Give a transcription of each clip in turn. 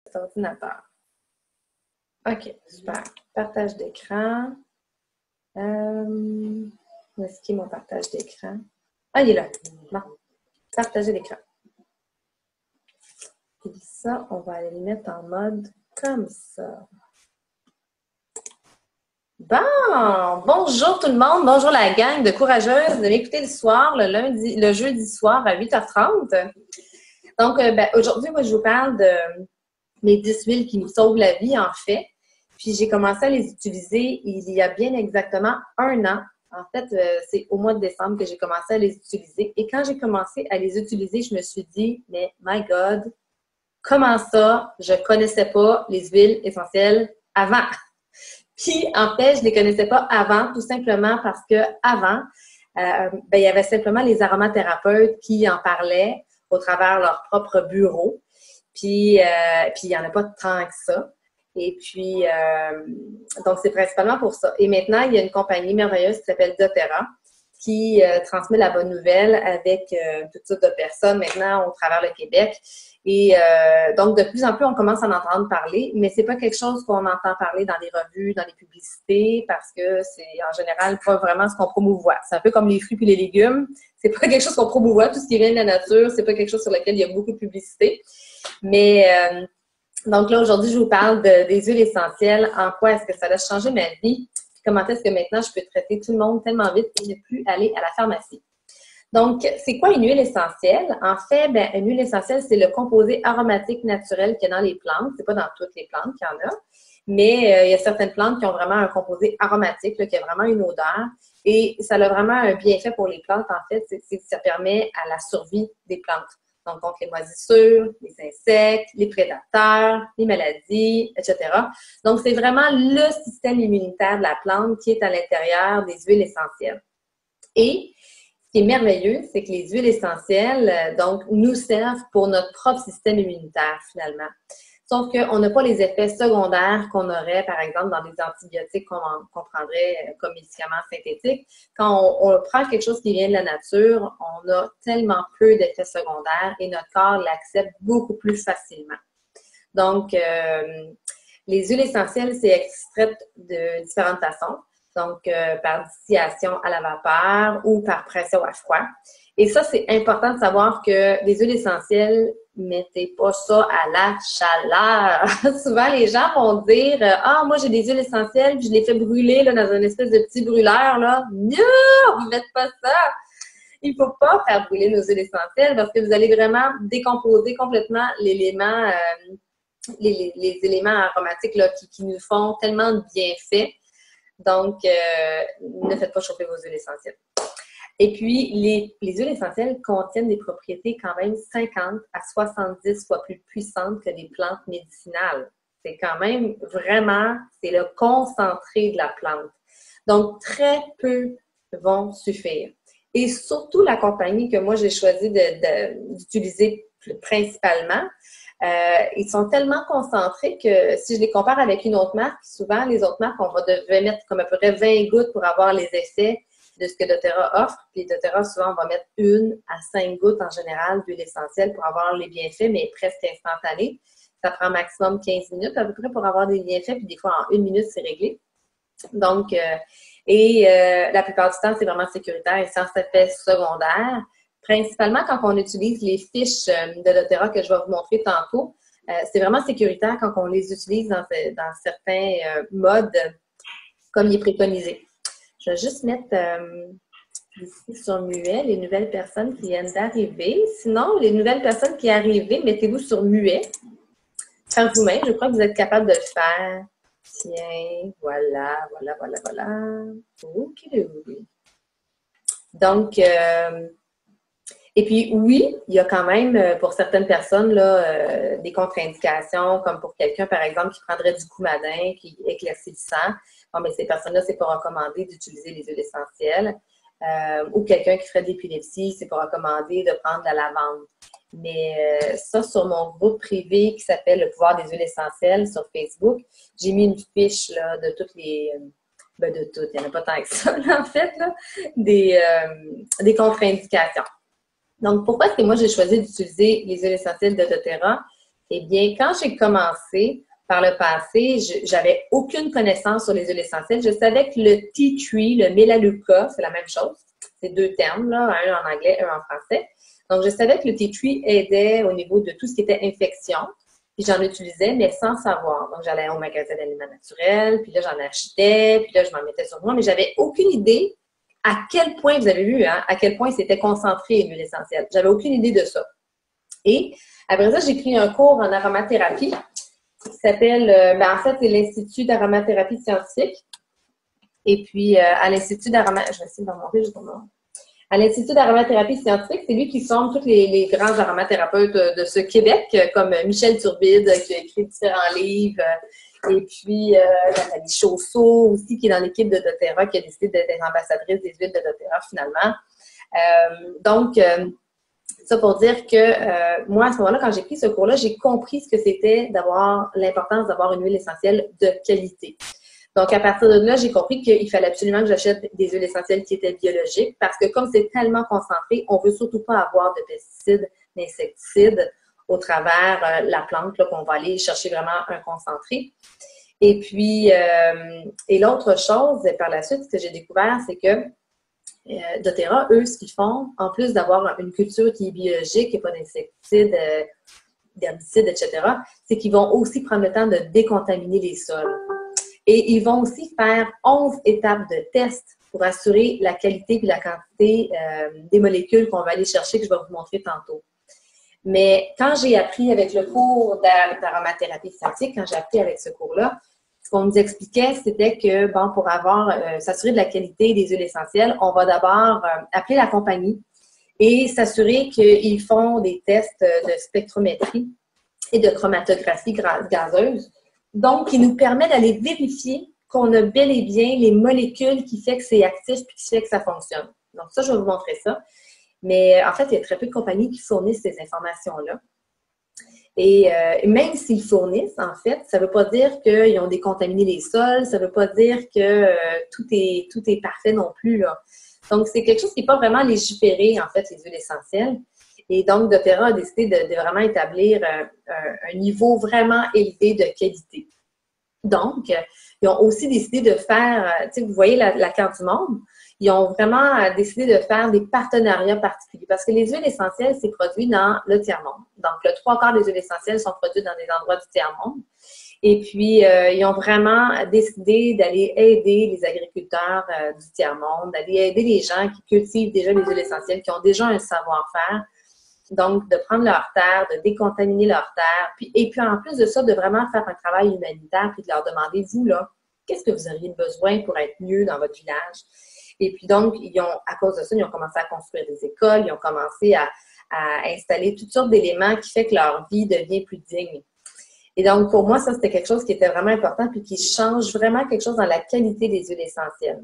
cet ordinateur. OK, super. Partage d'écran. Où est-ce qu'il est mon partage d'écran? Ah, il est là. Bon. Partager l'écran. Et ça, on va aller le mettre en mode comme ça. Bon! Bonjour tout le monde! Bonjour la gang de courageuses de m'écouter le soir, le jeudi soir à 8h30. Donc, aujourd'hui, moi, je vous parle de mes 10 huiles qui nous sauvent la vie, en fait. Puis, j'ai commencé à les utiliser il y a bien exactement 1 an. En fait, c'est au mois de décembre que j'ai commencé à les utiliser. Et quand j'ai commencé à les utiliser, je me suis dit, mais my God, comment ça, je connaissais pas les huiles essentielles avant? Puis, en fait, je ne les connaissais pas avant, tout simplement parce que avant, il y avait simplement les aromathérapeutes qui en parlaient au travers leur propre bureau. Puis il n'y en a pas tant que ça. Et puis, donc, c'est principalement pour ça. Et maintenant, il y a une compagnie merveilleuse qui s'appelle doTERRA qui transmet la bonne nouvelle avec toutes sortes de personnes maintenant au travers le Québec. Et donc, de plus en plus, on commence à en entendre parler, mais c'est pas quelque chose qu'on entend parler dans les revues, dans les publicités, parce que c'est en général pas vraiment ce qu'on promouvoit. C'est un peu comme les fruits et les légumes. C'est pas quelque chose qu'on promouvoit. Tout ce qui vient de la nature, c'est pas quelque chose sur lequel il y a beaucoup de publicité. Mais donc là, aujourd'hui, je vous parle des huiles essentielles. En quoi est-ce que ça a changé ma vie? Comment est-ce que maintenant, je peux traiter tout le monde tellement vite et ne plus aller à la pharmacie? Donc, c'est quoi une huile essentielle? En fait, une huile essentielle, c'est le composé aromatique naturel qu'il y a dans les plantes. C'est pas dans toutes les plantes qu'il y en a, mais il y a certaines plantes qui ont vraiment un composé aromatique, là, qui a vraiment une odeur. Et ça a vraiment un bienfait pour les plantes, en fait, c'est que ça permet à la survie des plantes. Donc, contre les moisissures, les insectes, les prédateurs, les maladies, etc. Donc, c'est vraiment le système immunitaire de la plante qui est à l'intérieur des huiles essentielles. Et ce qui est merveilleux, c'est que les huiles essentielles, donc, nous servent pour notre propre système immunitaire, finalement. Sauf qu'on n'a pas les effets secondaires qu'on aurait, par exemple, dans les antibiotiques qu'on prendrait comme médicaments synthétiques. Quand on prend quelque chose qui vient de la nature, on a tellement peu d'effets secondaires et notre corps l'accepte beaucoup plus facilement. Donc, les huiles essentielles, c'est extrait de différentes façons. Donc, par distillation à la vapeur ou par pression à froid. Et ça, c'est important de savoir que les huiles essentielles, mettez pas ça à la chaleur. Souvent, les gens vont dire « Ah, moi, j'ai des huiles essentielles, puis je les fais brûler là, dans une espèce de petit brûleur. » là. Non! Vous faites pas ça! Il faut pas faire brûler nos huiles essentielles parce que vous allez vraiment décomposer complètement l'élément, les éléments aromatiques là, qui nous font tellement de bienfaits. Donc, ne faites pas chauffer vos huiles essentielles. Et puis, les huiles essentielles contiennent des propriétés quand même 50 à 70 fois plus puissantes que les plantes médicinales. C'est quand même vraiment, c'est le concentré de la plante. Donc, très peu vont suffire. Et surtout, la compagnie que moi, j'ai choisi d'utiliser principalement, ils sont tellement concentrés que si je les compare avec une autre marque, souvent, les autres marques, on devait mettre comme à peu près 20 gouttes pour avoir les effets de ce que doTERRA offre. Puis doTERRA, souvent, on va mettre 1 à 5 gouttes en général d'huile essentielle pour avoir les bienfaits, mais presque instantanés. Ça prend maximum 15 minutes à peu près pour avoir des bienfaits, puis des fois, en 1 minute, c'est réglé. Donc, la plupart du temps, c'est vraiment sécuritaire et sans effet secondaire. Principalement quand on utilise les fiches de doTERRA que je vais vous montrer tantôt, c'est vraiment sécuritaire quand on les utilise dans certains modes comme il est préconisé. Je vais juste mettre ici sur muet les nouvelles personnes qui viennent d'arriver. Sinon, les nouvelles personnes qui arrivent, mettez-vous sur muet par vous-même. Je crois que vous êtes capable de le faire. Tiens, voilà. OK. Donc, et puis, oui, il y a quand même, pour certaines personnes, là, des contre-indications, comme pour quelqu'un, par exemple, qui prendrait du coumadin, qui éclaircit le sang. Bon, mais ces personnes-là, c'est pas recommandé d'utiliser les huiles essentielles. Ou quelqu'un qui ferait de l'épilepsie, c'est pas recommandé de prendre de la lavande. Mais ça, sur mon groupe privé qui s'appelle Le pouvoir des huiles essentielles sur Facebook, j'ai mis une fiche là, de toutes les... de toutes, il n'y en a pas tant que ça, là, en fait, là, des contre-indications. Donc, pourquoi est-ce que moi, j'ai choisi d'utiliser les huiles essentielles de doTERRA? Eh bien, quand j'ai commencé par le passé, j'avais aucune connaissance sur les huiles essentielles. Je savais que le tea tree, le Melaleuca, c'est la même chose. C'est deux termes, là, un en anglais, un en français. Donc, je savais que le tea tree aidait au niveau de tout ce qui était infection. Puis j'en utilisais, mais sans savoir. Donc, j'allais au magasin d'aliments naturels, puis là, j'en achetais, puis là, je m'en mettais sur moi, mais j'avais aucune idée à quel point, vous avez vu, hein, à quel point c'était concentré une huile essentielle. J'avais aucune idée de ça. Et après ça, j'ai pris un cours en aromathérapie qui s'appelle, en fait, c'est l'Institut d'aromathérapie scientifique. Et puis, à l'Institut d'aromathérapie, je vais essayer de remonter justement. À l'Institut d'aromathérapie scientifique, c'est lui qui forme tous les grands aromathérapeutes de ce Québec, comme Michel Turbide, qui a écrit différents livres, et puis Nathalie Chausseau aussi, qui est dans l'équipe de doTERRA, qui a décidé d'être ambassadrice des huiles de doTERRA finalement. Donc, ça pour dire que moi, à ce moment-là, quand j'ai pris ce cours-là, j'ai compris ce que c'était d'avoir l'importance d'avoir une huile essentielle de qualité. Donc, à partir de là, j'ai compris qu'il fallait absolument que j'achète des huiles essentielles qui étaient biologiques parce que comme c'est tellement concentré, on veut surtout pas avoir de pesticides, d'insecticides au travers la plante, là, qu'on va aller chercher vraiment un concentré. Et puis, et l'autre chose, par la suite, ce que j'ai découvert, c'est que doTERRA, eux, ce qu'ils font, en plus d'avoir une culture qui est biologique et pas d'insecticides, d'herbicides, etc., c'est qu'ils vont aussi prendre le temps de décontaminer les sols. Et ils vont aussi faire 11 étapes de tests pour assurer la qualité et la quantité des molécules qu'on va aller chercher, que je vais vous montrer tantôt. Mais quand j'ai appris avec le cours d'aromathérapie scientifique, quand j'ai appris avec ce cours-là, ce qu'on nous expliquait, c'était que, bon, pour s'assurer de la qualité des huiles essentielles, on va d'abord appeler la compagnie et s'assurer qu'ils font des tests de spectrométrie et de chromatographie gazeuse. Donc, qui nous permet d'aller vérifier qu'on a bel et bien les molécules qui fait que c'est actif et qui fait que ça fonctionne. Donc, ça, je vais vous montrer ça. Mais en fait, il y a très peu de compagnies qui fournissent ces informations-là. Et même s'ils fournissent, en fait, ça ne veut pas dire qu'ils ont décontaminé les sols, ça ne veut pas dire que tout est parfait non plus, là. Donc, c'est quelque chose qui n'est pas vraiment légiféré, en fait, les huiles essentielles. Et donc, doTERRA a décidé de vraiment établir un niveau vraiment élevé de qualité. Donc, ils ont aussi décidé de faire, tu sais, vous voyez la carte du monde, ils ont vraiment décidé de faire des partenariats particuliers parce que les huiles essentielles, c'est produit dans le tiers-monde. Donc, le 3/4 des huiles essentielles sont produites dans des endroits du tiers-monde. Et puis, ils ont vraiment décidé d'aller aider les agriculteurs du tiers-monde, d'aller aider les gens qui cultivent déjà les huiles essentielles, qui ont déjà un savoir-faire. Donc, de prendre leur terre, de décontaminer leur terre, et puis en plus de ça, de vraiment faire un travail humanitaire, puis de leur demander, vous, là, qu'est-ce que vous auriez besoin pour être mieux dans votre village? Et puis donc, à cause de ça, ils ont commencé à construire des écoles, ils ont commencé à installer toutes sortes d'éléments qui fait que leur vie devient plus digne. Et donc, pour moi, ça, c'était quelque chose qui était vraiment important, puis qui change vraiment quelque chose dans la qualité des huiles essentielles.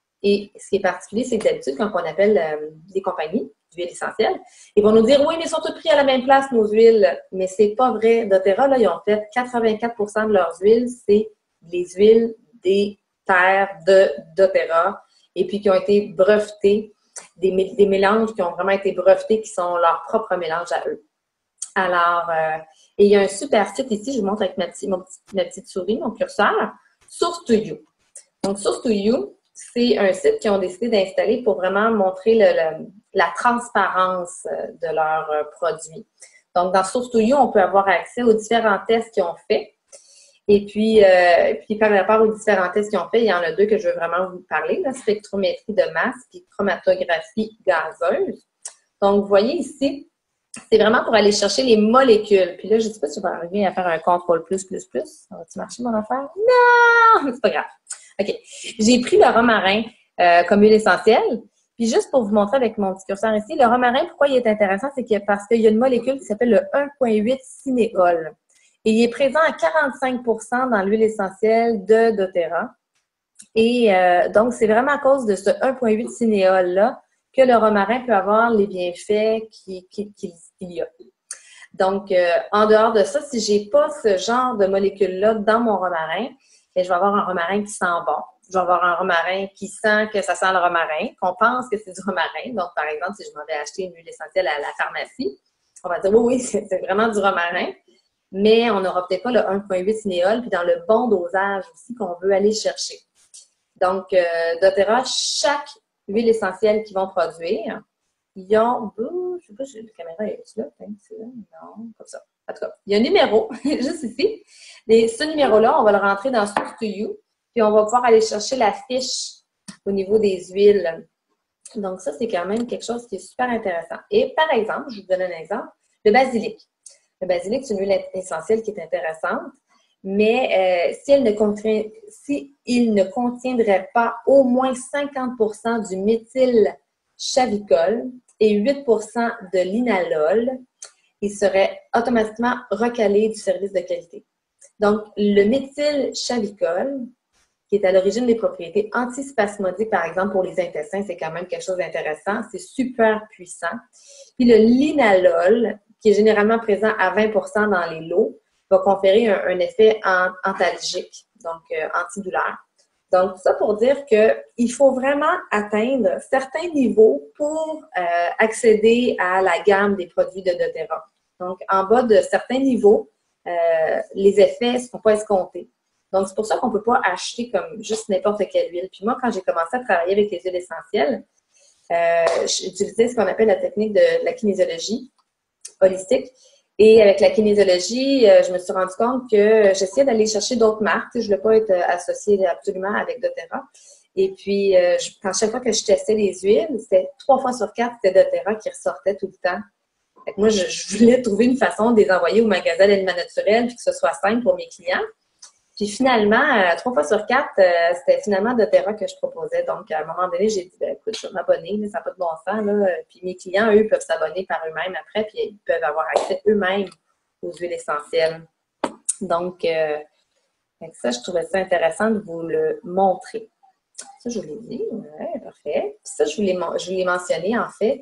Et ce qui est particulier, c'est que d'habitude, quand on appelle des compagnies d'huiles essentielles, ils vont nous dire, oui, mais ils sont tous pris à la même place, nos huiles. Mais c'est pas vrai. doTERRA, là, ils ont fait 84% de leurs huiles, c'est les huiles des terres de doTERRA, et puis qui ont été brevetées, des mélanges qui ont vraiment été brevetés, qui sont leurs propres mélanges à eux. Alors, et il y a un super site ici, je vous montre avec ma petite souris, mon curseur, Source2You. Donc, Source2You, c'est un site qu'ils ont décidé d'installer pour vraiment montrer la transparence de leurs produits. Donc, dans Source2You, on peut avoir accès aux différents tests qu'ils ont faits. Et puis par rapport aux différents tests qu'ils ont faits, il y en a deux que je veux vraiment vous parler, la spectrométrie de masse et chromatographie gazeuse. Donc, vous voyez ici, c'est vraiment pour aller chercher les molécules. Puis là, je ne sais pas si je vais arriver à faire un contrôle plus. Ça va-tu marcher, mon affaire? Non! C'est pas grave. OK. J'ai pris le romarin comme huile essentielle. Puis juste pour vous montrer avec mon petit curseur ici, le romarin, pourquoi il est intéressant, c'est parce qu'il y a une molécule qui s'appelle le 1,8 cinéol. Et il est présent à 45% dans l'huile essentielle de doTERRA. Et donc, c'est vraiment à cause de ce 1,8 cinéol-là que le romarin peut avoir les bienfaits qu'il y a. Donc, en dehors de ça, si j'ai pas ce genre de molécules-là dans mon romarin, bien, je vais avoir un romarin qui sent bon. Je vais avoir un romarin qui sent que ça sent le romarin, qu'on pense que c'est du romarin. Donc, par exemple, si je m'en vais acheter une huile essentielle à la pharmacie, on va dire, oui, c'est vraiment du romarin. mais on n'aura peut-être pas le 1,8 cinéol, puis dans le bon dosage aussi qu'on veut aller chercher. Donc, doTERRA, chaque huile essentielle qu'ils vont produire, ils ont, je sais pas si la caméra est là, c'est là, non, comme ça. En tout cas, il y a un numéro, juste ici. Et ce numéro-là, on va le rentrer dans Source to You, puis on va pouvoir aller chercher la fiche au niveau des huiles. Donc, ça, c'est quand même quelque chose qui est super intéressant. Et par exemple, je vous donne un exemple, le basilic. Le basilic, c'est une huile essentielle qui est intéressante, mais si il ne contiendrait pas au moins 50% du méthylchavicol et 8% de linalol, il serait automatiquement recalé du service de qualité. Donc, le méthylchavicol, qui est à l'origine des propriétés antispasmodiques, par exemple, pour les intestins, c'est quand même quelque chose d'intéressant. C'est super puissant. Puis le linalol, qui est généralement présent à 20% dans les lots, va conférer un effet antalgique, donc antidouleur. Donc, ça pour dire qu'il faut vraiment atteindre certains niveaux pour accéder à la gamme des produits de doTERRA. Donc, en bas de certains niveaux, les effets ne sont pas escomptés. Donc, c'est pour ça qu'on ne peut pas acheter comme juste n'importe quelle huile. Puis moi, quand j'ai commencé à travailler avec les huiles essentielles, j'utilisais ce qu'on appelle la technique de la kinésiologie holistique. Et avec la kinésiologie, je me suis rendu compte que j'essayais d'aller chercher d'autres marques. Je ne voulais pas être associée absolument avec doTERRA. Et puis, chaque fois que je testais les huiles, c'était 3 fois sur 4, c'était doTERRA qui ressortait tout le temps. Fait que moi, je voulais trouver une façon de les envoyer au magasin d'aliments naturels puis que ce soit simple pour mes clients. Puis finalement, 3 fois sur 4, c'était finalement doTERRA que je proposais. Donc, à un moment donné, j'ai dit, écoute, je vais m'abonner, ça n'a pas de bon sens. Là. Puis mes clients, eux, peuvent s'abonner par eux-mêmes après, puis ils peuvent avoir accès eux-mêmes aux huiles essentielles. Donc, ça, je trouvais ça intéressant de vous le montrer. Ça, je vous l'ai dit. Ouais, parfait. Puis ça, je vous l'ai mentionné, en fait.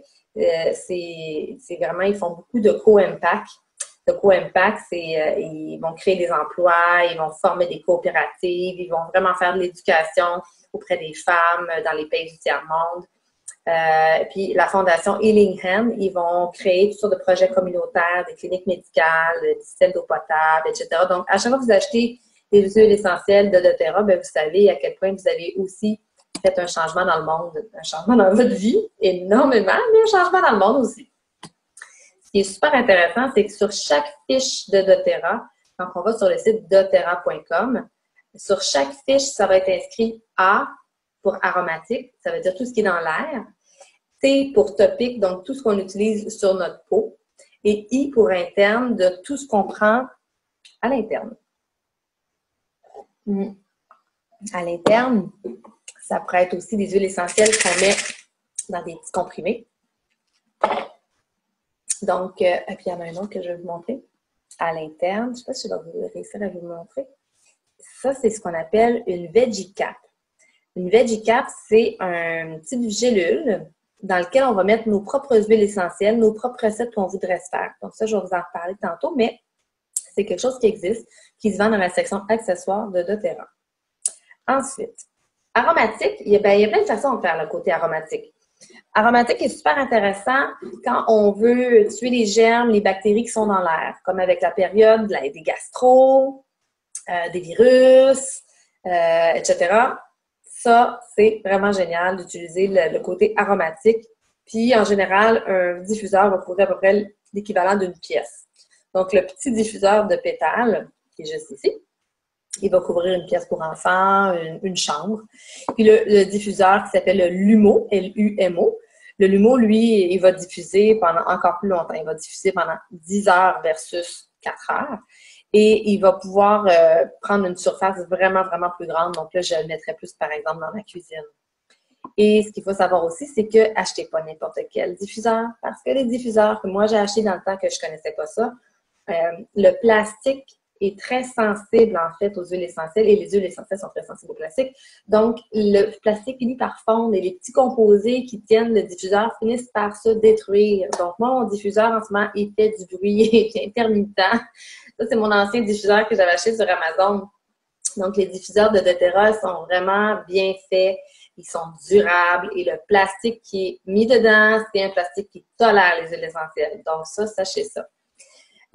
C'est vraiment, ils font beaucoup de co-impact. Le co-impact, c'est ils vont créer des emplois, ils vont former des coopératives, ils vont vraiment faire de l'éducation auprès des femmes dans les pays du tiers-monde. Puis la fondation Healing Hand, ils vont créer toutes sortes de projets communautaires, des cliniques médicales, des systèmes d'eau potable, etc. Donc, à chaque fois que vous achetez des huiles essentielles de doTERRA, bien, vous savez à quel point vous avez aussi fait un changement dans le monde, un changement dans votre vie, énormément, mais un changement dans le monde aussi. Ce qui est super intéressant, c'est que sur chaque fiche de doTERRA, quand on va sur le site doTERRA.com, sur chaque fiche, ça va être inscrit A pour aromatique, ça veut dire tout ce qui est dans l'air, T pour topique, donc tout ce qu'on utilise sur notre peau, et I pour interne, de tout ce qu'on prend à l'interne. À l'interne, ça pourrait être aussi des huiles essentielles qu'on met dans des petits comprimés. Donc, et puis il y en a un autre que je vais vous montrer. À l'interne, je ne sais pas si je vais réussir à vous le montrer. Ça, c'est ce qu'on appelle une veggie cap. Une veggie cap, c'est un type gélule dans lequel on va mettre nos propres huiles essentielles, nos propres recettes qu'on voudrait se faire. Donc ça, je vais vous en reparler tantôt, mais c'est quelque chose qui existe, qui se vend dans la section accessoires de doTERRA. Ensuite, aromatique, il y a plein de façons de faire le côté aromatique. Aromatique est super intéressant quand on veut tuer les germes, les bactéries qui sont dans l'air, comme avec la période des gastro, des virus, etc. Ça, c'est vraiment génial d'utiliser le côté aromatique. Puis, en général, un diffuseur va couvrir à peu près l'équivalent d'une pièce. Donc, le petit diffuseur de pétales, qui est juste ici, il va couvrir une pièce pour enfants, une chambre. Puis, le diffuseur qui s'appelle le LUMO, L-U-M-O, le LUMO, lui, il va diffuser pendant encore plus longtemps. Il va diffuser pendant 10 heures versus 4 heures. Et il va pouvoir prendre une surface vraiment, vraiment plus grande. Donc là, je le mettrais plus, par exemple, dans ma cuisine. Et ce qu'il faut savoir aussi, c'est que achetez pas n'importe quel diffuseur. Parce que les diffuseurs que moi, j'ai achetés dans le temps que je connaissais pas ça, le plastique est très sensible, en fait, aux huiles essentielles. Et les huiles essentielles sont très sensibles au plastique. Donc, le plastique finit par fondre et les petits composés qui tiennent le diffuseur finissent par se détruire. Donc, moi, mon diffuseur, en ce moment, il fait du bruit, il est intermittent. Ça, c'est mon ancien diffuseur que j'avais acheté sur Amazon. Donc, les diffuseurs de doTERRA sont vraiment bien faits. Ils sont durables et le plastique qui est mis dedans, c'est un plastique qui tolère les huiles essentielles. Donc, ça, sachez ça.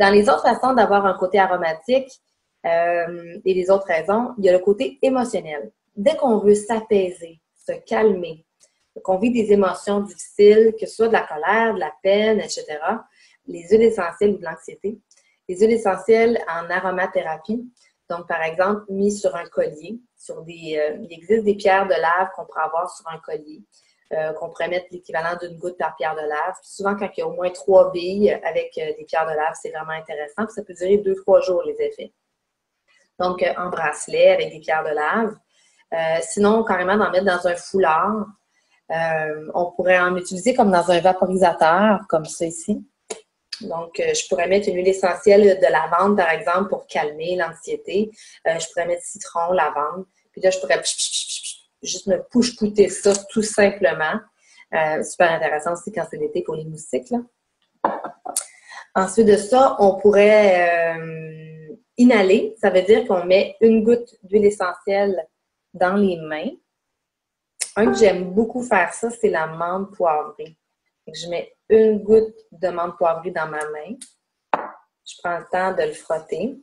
Dans les autres façons d'avoir un côté aromatique et les autres raisons, il y a le côté émotionnel. Dès qu'on veut s'apaiser, se calmer, qu'on vit des émotions difficiles, que ce soit de la colère, de la peine, etc., les huiles essentielles ou de l'anxiété, les huiles essentielles en aromathérapie, donc par exemple mis sur un collier, il existe des pierres de lave qu'on pourrait avoir sur un collier, qu'on pourrait mettre l'équivalent d'une goutte par pierre de lave. Puis souvent, quand il y a au moins 3 billes avec des pierres de lave, c'est vraiment intéressant. Puis ça peut durer 2-3 jours, les effets. Donc, en bracelet avec des pierres de lave. Sinon, carrément d'en mettre dans un foulard. On pourrait en utiliser comme dans un vaporisateur, comme ça ici. Donc, je pourrais mettre une huile essentielle de lavande, par exemple, pour calmer l'anxiété. Je pourrais mettre citron, lavande. Puis là, je pourrais juste me pousse-pouter ça tout simplement. Super intéressant aussi quand c'est l'été pour les moustiques, là. Ensuite de ça, on pourrait inhaler. Ça veut dire qu'on met une goutte d'huile essentielle dans les mains. Un que j'aime beaucoup faire ça, c'est la menthe poivrée. Donc, je mets une goutte de menthe poivrée dans ma main. Je prends le temps de le frotter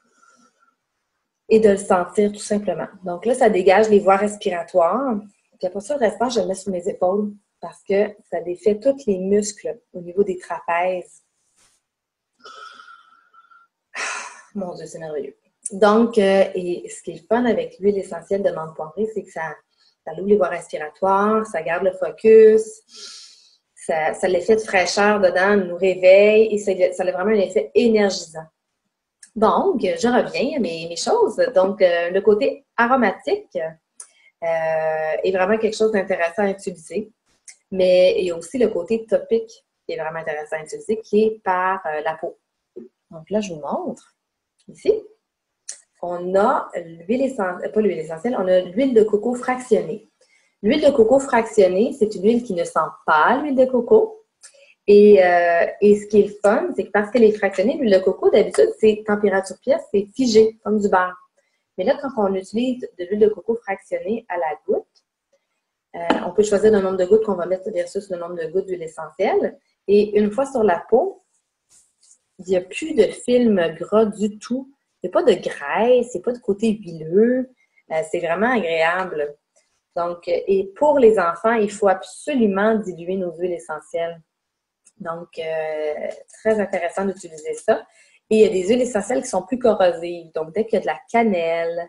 et de le sentir tout simplement. Donc là, ça dégage les voies respiratoires. Puis après ça, le restant, je le mets sur mes épaules parce que ça défait tous les muscles au niveau des trapèzes. Mon Dieu, c'est merveilleux. Donc, et ce qui est le fun avec l'huile essentielle de menthe poivrée, c'est que ça ouvre les voies respiratoires, ça garde le focus, ça a l'effet de fraîcheur dedans, nous réveille et ça a vraiment un effet énergisant. Donc, je reviens à mes choses. Donc, le côté aromatique est vraiment quelque chose d'intéressant à utiliser, mais il y a aussi le côté topique qui est vraiment intéressant à utiliser, qui est par la peau. Donc là, je vous montre. Ici, on a l'huile essentielle, pas l'huile essentielle, on a l'huile de coco fractionnée. L'huile de coco fractionnée, c'est une huile qui ne sent pas l'huile de coco. Et ce qui est le fun, c'est que parce qu'elle est fractionnée, l'huile de coco, d'habitude, c'est température pièce, c'est figé, comme du beurre. Mais là, quand on utilise de l'huile de coco fractionnée à la goutte, on peut choisir le nombre de gouttes qu'on va mettre versus le nombre de gouttes d'huile essentielle. Et une fois sur la peau, il n'y a plus de film gras du tout. Il n'y a pas de graisse, il n'y a pas de côté huileux. C'est vraiment agréable. Donc, et pour les enfants, il faut absolument diluer nos huiles essentielles. Donc, très intéressant d'utiliser ça. Et il y a des huiles essentielles qui sont plus corrosives. Donc, dès qu'il y a de la cannelle,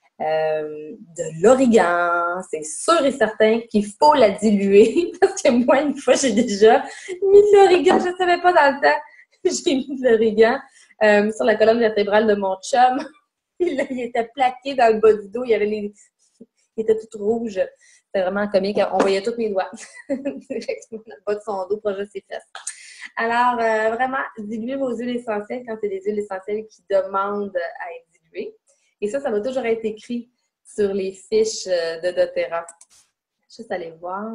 de l'origan, c'est sûr et certain qu'il faut la diluer. Parce que moi, une fois, j'ai déjà mis de l'origan. Je ne savais pas dans le temps. J'ai mis de l'origan sur la colonne vertébrale de mon chum. Il était plaqué dans le bas du dos. Il était tout rouge. C'était vraiment comique. On voyait tous mes doigts. Directement dans le bas de son dos, proche de ses fesses. Alors, vraiment, diluez vos huiles essentielles quand c'est des huiles essentielles qui demandent à être diluées. Et ça va toujours être écrit sur les fiches de doTERRA. Juste aller voir.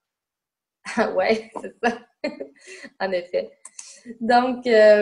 Ah ouais, c'est ça. En effet. Donc,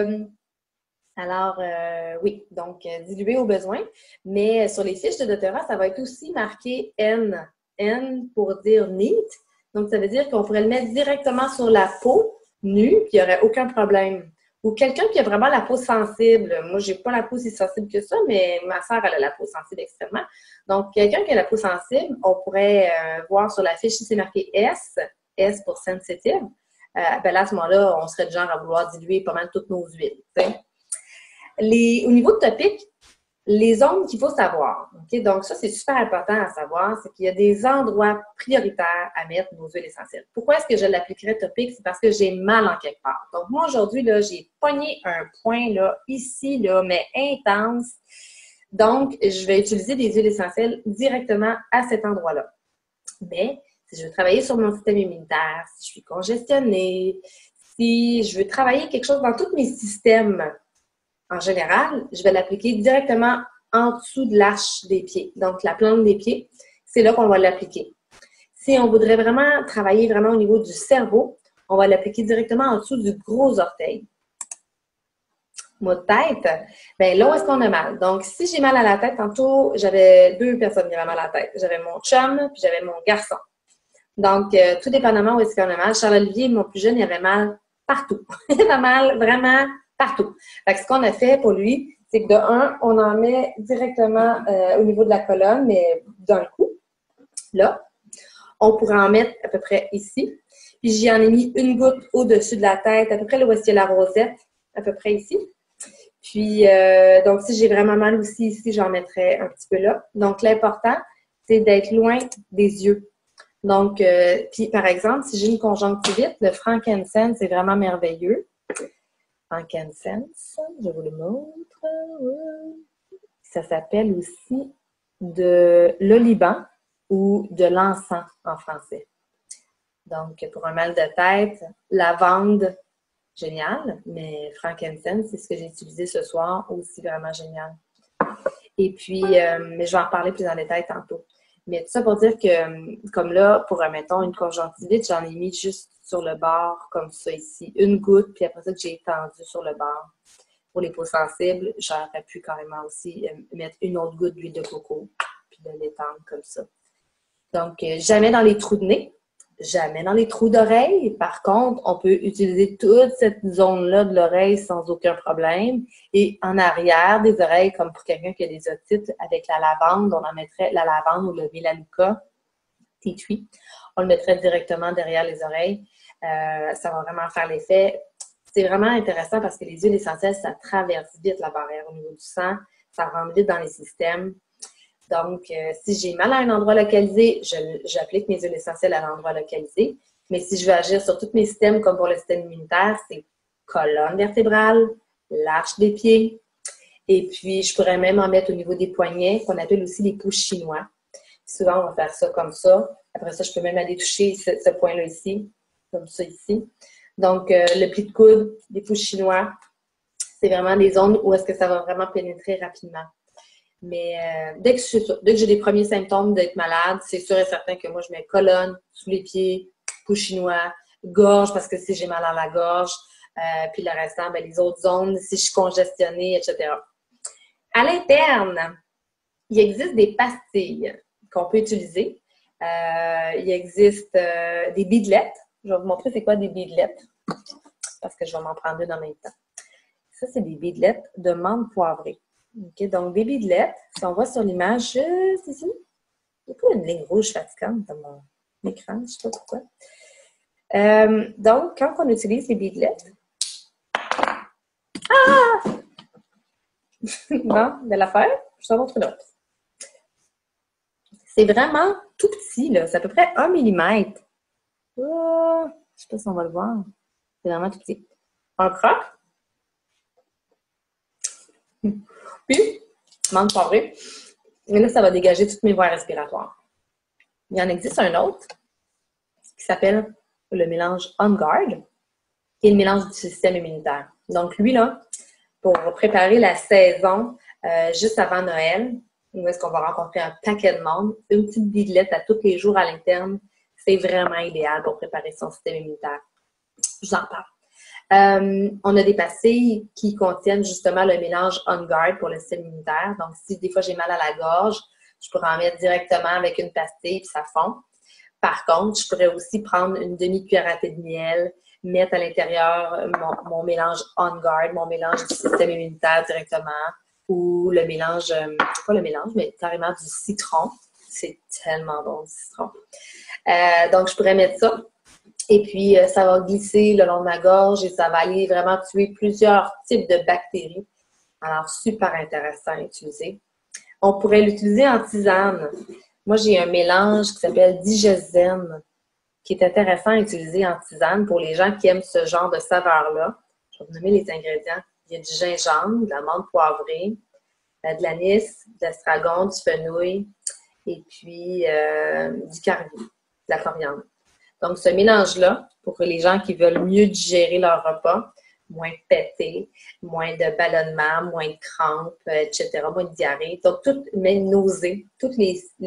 oui, donc diluer au besoin. Mais sur les fiches de doTERRA, ça va être aussi marqué N. N pour dire neat. Donc, ça veut dire qu'on pourrait le mettre directement sur la peau nue, puis il n'y aurait aucun problème. Ou quelqu'un qui a vraiment la peau sensible. Moi, j'ai pas la peau si sensible que ça, mais ma soeur, elle a la peau sensible extrêmement. Donc, quelqu'un qui a la peau sensible, on pourrait voir sur la fiche si c'est marqué S, S pour sensitive. Ben là, à ce moment-là, on serait du genre à vouloir diluer pas mal toutes nos huiles. Au niveau de topique, les zones qu'il faut savoir. Okay? Donc, ça, c'est super important à savoir, c'est qu'il y a des endroits prioritaires à mettre nos huiles essentielles. Pourquoi est-ce que je l'appliquerais topique? C'est parce que j'ai mal en quelque part. Donc, moi, aujourd'hui, là, j'ai pogné un point, là, ici, là, mais intense. Donc, je vais utiliser des huiles essentielles directement à cet endroit-là. Mais, si je veux travailler sur mon système immunitaire, si je suis congestionnée, si je veux travailler quelque chose dans tous mes systèmes, en général, je vais l'appliquer directement en dessous de l'arche des pieds. Donc, la plante des pieds, c'est là qu'on va l'appliquer. Si on voudrait vraiment travailler vraiment au niveau du cerveau, on va l'appliquer directement en dessous du gros orteil. Mot de tête, bien là où est-ce qu'on a mal? Donc, si j'ai mal à la tête, tantôt, j'avais 2 personnes qui avaient mal à la tête. J'avais mon chum, puis j'avais mon garçon. Donc, tout dépendamment où est-ce qu'on a mal. Charles-Olivier, mon plus jeune, il avait mal partout. Il avait mal vraiment partout. Fait que ce qu'on a fait pour lui, c'est que de un, on en met directement au niveau de la colonne, mais dans le cou, là. On pourrait en mettre à peu près ici. Puis j'y en ai mis une goutte au-dessus de la tête, à peu près là où est-ce qu'il y a la rosette, à peu près ici. Puis, donc, si j'ai vraiment mal aussi ici, j'en mettrais un petit peu là. Donc, l'important, c'est d'être loin des yeux. Donc, puis par exemple, si j'ai une conjonctivite, le frankincense, c'est vraiment merveilleux. Frankincense, je vous le montre. Ça s'appelle aussi de l'oliban ou de l'encens en français. Donc, pour un mal de tête, lavande, génial, mais frankincense, c'est ce que j'ai utilisé ce soir, aussi vraiment génial. Et puis, mais je vais en reparler plus en détail tantôt. Mais tout ça pour dire que, comme là, pour, mettons, une conjonctivite, j'en ai mis juste sur le bord, comme ça ici, une goutte, puis après ça que j'ai étendu sur le bord. Pour les peaux sensibles, j'aurais pu carrément aussi mettre une autre goutte d'huile de coco, puis de l'étendre comme ça. Donc, jamais dans les trous de nez, jamais dans les trous d'oreille. Par contre, on peut utiliser toute cette zone-là de l'oreille sans aucun problème. Et en arrière des oreilles, comme pour quelqu'un qui a des otites, avec la lavande, on en mettrait la lavande ou le Melaleuca, tea tree. On le mettrait directement derrière les oreilles. Ça va vraiment faire l'effet. C'est vraiment intéressant parce que les huiles essentielles, ça traverse vite la barrière au niveau du sang. Ça rentre vite dans les systèmes. Donc, si j'ai mal à un endroit localisé, j'applique mes huiles essentielles à l'endroit localisé. Mais si je veux agir sur tous mes systèmes, comme pour le système immunitaire, c'est colonne vertébrale, l'arche des pieds. Et puis, je pourrais même en mettre au niveau des poignets, qu'on appelle aussi les pouces chinois. Souvent, on va faire ça comme ça. Après ça, je peux même aller toucher ce point-là ici, comme ça ici. Donc, le pli de coude, les pouces chinois, c'est vraiment des zones où est-ce que ça va vraiment pénétrer rapidement. Mais dès que j'ai des premiers symptômes d'être malade, c'est sûr et certain que moi, je mets colonne, sous les pieds, pouce chinois, gorge, parce que si j'ai mal à la gorge, puis le restant, ben, les autres zones, si je suis congestionnée, etc. À l'interne, il existe des pastilles qu'on peut utiliser. Il existe des bidelettes. Je vais vous montrer c'est quoi des bidelettes, parce que je vais m'en prendre une en même temps. Ça, c'est des bidelettes de menthe poivrée. OK, donc des bidelettes, si on voit sur l'image, juste ici, il y a pas une ligne rouge fatigante dans mon écran, je ne sais pas pourquoi. Donc, quand on utilise les bidelettes, bon, belle affaire, je t'en montre une autre. C'est vraiment tout petit, là, c'est à peu près 1 mm. Oh, je ne sais pas si on va le voir. C'est vraiment tout petit. On croque. Puis, menthe poivrée. Et là, ça va dégager toutes mes voies respiratoires. Il y en existe un autre qui s'appelle le mélange On Guard, qui est le mélange du système immunitaire. Donc, lui, là, pour préparer la saison juste avant Noël, où est-ce qu'on va rencontrer un paquet de monde, une petite bidelette à tous les jours à l'interne, c'est vraiment idéal pour préparer son système immunitaire. Je vous en parle. On a des pastilles qui contiennent justement le mélange On Guard pour le système immunitaire. Donc, si des fois j'ai mal à la gorge, je pourrais en mettre directement avec une pastille puis ça fond. Par contre, je pourrais aussi prendre une demi-cuillère à thé de miel, mettre à l'intérieur mon mélange On Guard, mon mélange du système immunitaire directement, ou le mélange, pas le mélange, mais carrément du citron. C'est tellement bon, du citron. Donc, je pourrais mettre ça. Et puis, ça va glisser le long de ma gorge et ça va aller vraiment tuer plusieurs types de bactéries. Alors, super intéressant à utiliser. On pourrait l'utiliser en tisane. Moi, j'ai un mélange qui s'appelle Digeszen, qui est intéressant à utiliser en tisane pour les gens qui aiment ce genre de saveur-là. Je vais vous nommer les ingrédients. Il y a du gingembre, de la menthe poivrée, de l'anis, de l'estragon, du fenouil et puis du carvi, de la coriandre. Donc, ce mélange-là, pour les gens qui veulent mieux digérer leur repas, moins pété, moins de ballonnement, moins de crampes, etc., moins de diarrhée. Donc, même nausées, tous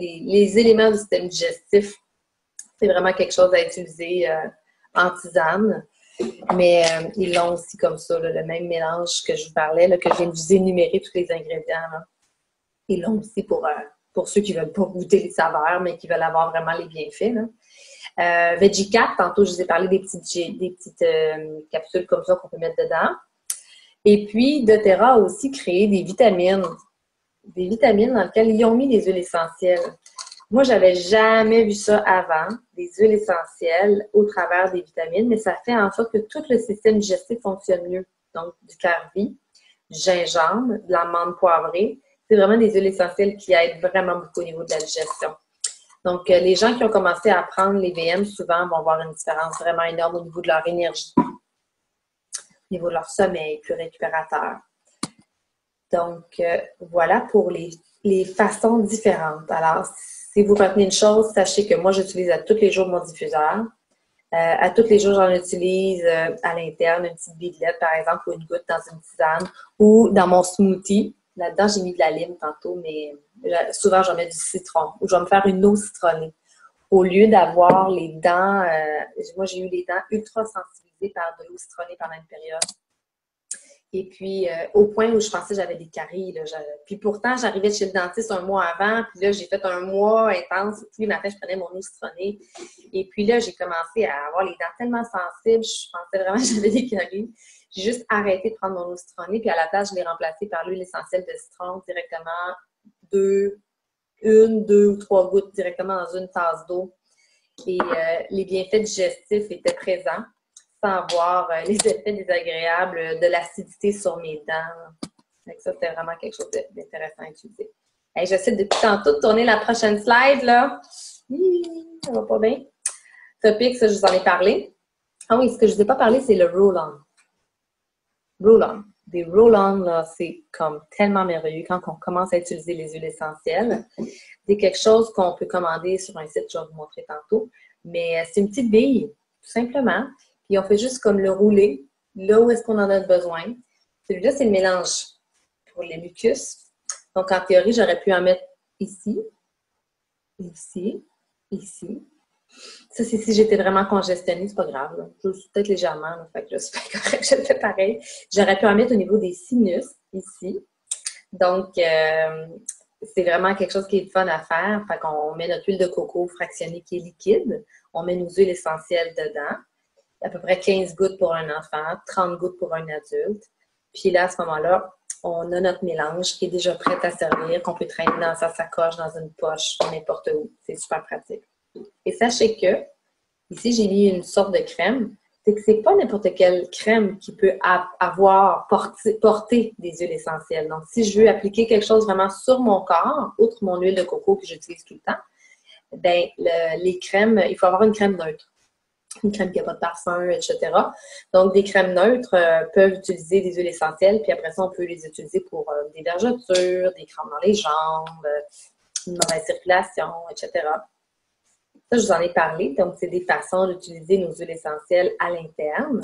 les éléments du système digestif, c'est vraiment quelque chose à utiliser en tisane. Mais ils l'ont aussi comme ça, là, le même mélange que je vous parlais, là, que je viens de vous énumérer tous les ingrédients. Là. Ils l'ont aussi pour ceux qui ne veulent pas goûter les saveurs, mais qui veulent avoir vraiment les bienfaits. Là. Veggie 4, tantôt je vous ai parlé des petites capsules comme ça qu'on peut mettre dedans. Et puis, doTERRA a aussi créé des vitamines dans lesquelles ils ont mis des huiles essentielles. Moi, j'avais jamais vu ça avant, des huiles essentielles au travers des vitamines, mais ça fait en sorte que tout le système digestif fonctionne mieux. Donc, du carvi, du gingembre, de la menthe poivrée. C'est vraiment des huiles essentielles qui aident vraiment beaucoup au niveau de la digestion. Donc, les gens qui ont commencé à prendre les VM, souvent, vont voir une différence vraiment énorme au niveau de leur énergie, au niveau de leur sommeil plus récupérateur. Donc, voilà pour les façons différentes. Alors, si vous retenez une chose, sachez que moi, j'utilise à tous les jours mon diffuseur. À tous les jours, j'en utilise à l'interne, une petite bidelette, par exemple, ou une goutte dans une tisane, ou dans mon smoothie. Là-dedans, j'ai mis de la lime tantôt, mais souvent, j'en mets du citron, ou je vais me faire une eau citronnée. Au lieu d'avoir les dents, moi, j'ai eu les dents ultra sensibilisées par de l'eau citronnée pendant une période. Et puis, au point où je pensais que j'avais des caries. Là, puis pourtant, j'arrivais chez le dentiste un mois avant. Puis là, j'ai fait un mois intense. Tous les matins, je prenais mon eau citronnée. Et puis là, j'ai commencé à avoir les dents tellement sensibles. Je pensais vraiment que j'avais des caries. J'ai juste arrêté de prendre mon eau citronnée. Puis à la place, je l'ai remplacée par l'huile essentielle de citron directement. Deux ou trois gouttes directement dans une tasse d'eau. Et les bienfaits digestifs étaient présents, sans voir les effets désagréables de l'acidité sur mes dents. Donc ça, c'était vraiment quelque chose d'intéressant à utiliser. Hey, j'essaie depuis tantôt de tourner la prochaine slide, là. Ça va pas bien. Topic, ça, je vous en ai parlé. Ah oui, ce que je ne vous ai pas parlé, c'est le roll-on. Roll-on. Des roll-on, là, c'est comme tellement merveilleux quand on commence à utiliser les huiles essentielles. C'est quelque chose qu'on peut commander sur un site, je vais vous montrer tantôt. Mais c'est une petite bille, tout simplement. Puis on fait juste comme le rouler, là où est-ce qu'on en a besoin. Celui-là, c'est le mélange pour les mucus. Donc, en théorie, j'aurais pu en mettre ici, ici, ici. Ça, c'est si j'étais vraiment congestionnée, c'est pas grave. Là. Je suis peut-être légèrement, là, fait que là, c'est pas correct, je le fais pareil. J'aurais pu en mettre au niveau des sinus, ici. Donc, c'est vraiment quelque chose qui est fun à faire. Fait qu'on met notre huile de coco fractionnée qui est liquide. On met nos huiles essentielles dedans. À peu près 15 gouttes pour un enfant, 30 gouttes pour un adulte. Puis là, à ce moment-là, on a notre mélange qui est déjà prêt à servir, qu'on peut traîner dans sa sacoche, dans une poche, n'importe où. C'est super pratique. Et sachez que, ici, j'ai mis une sorte de crème. C'est que c'est pas n'importe quelle crème qui peut porter des huiles essentielles. Donc, si je veux appliquer quelque chose vraiment sur mon corps, outre mon huile de coco que j'utilise tout le temps, ben les crèmes, il faut avoir une crème neutre. Une crème qui n'a pas de parfum, etc. Donc, des crèmes neutres peuvent utiliser des huiles essentielles, puis après ça, on peut les utiliser pour des vergetures, des crampes dans les jambes, une mauvaise circulation, etc. Ça, je vous en ai parlé. Donc, c'est des façons d'utiliser nos huiles essentielles à l'interne.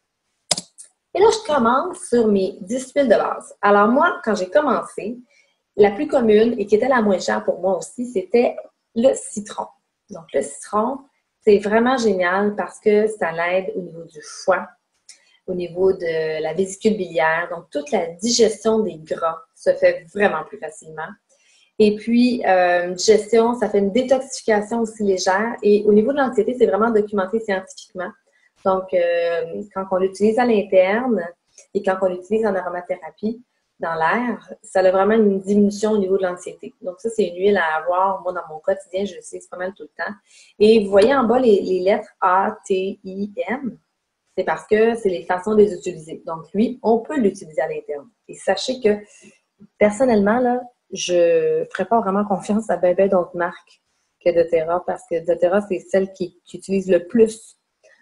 Et là, je commence sur mes 10 huiles de base. Alors, moi, quand j'ai commencé, la plus commune et qui était la moins chère pour moi aussi, c'était le citron. Donc, le citron, c'est vraiment génial parce que ça l'aide au niveau du foie, au niveau de la vésicule biliaire. Donc, toute la digestion des gras se fait vraiment plus facilement. Et puis, digestion, ça fait une détoxification aussi légère. Et au niveau de l'anxiété, c'est vraiment documenté scientifiquement. Donc, quand on l'utilise à l'interne et quand on l'utilise en aromathérapie, dans l'air, ça a vraiment une diminution au niveau de l'anxiété. Donc ça, c'est une huile à avoir. Moi, dans mon quotidien, je l'utilise pas mal tout le temps. Et vous voyez en bas les lettres A, T, I, M. C'est parce que c'est les façons de les utiliser. Donc lui, on peut l'utiliser à l'interne. Et sachez que, personnellement, là, je ne ferais pas vraiment confiance à ben d'autres marques que doTERRA parce que doTERRA, c'est celle qui utilise le plus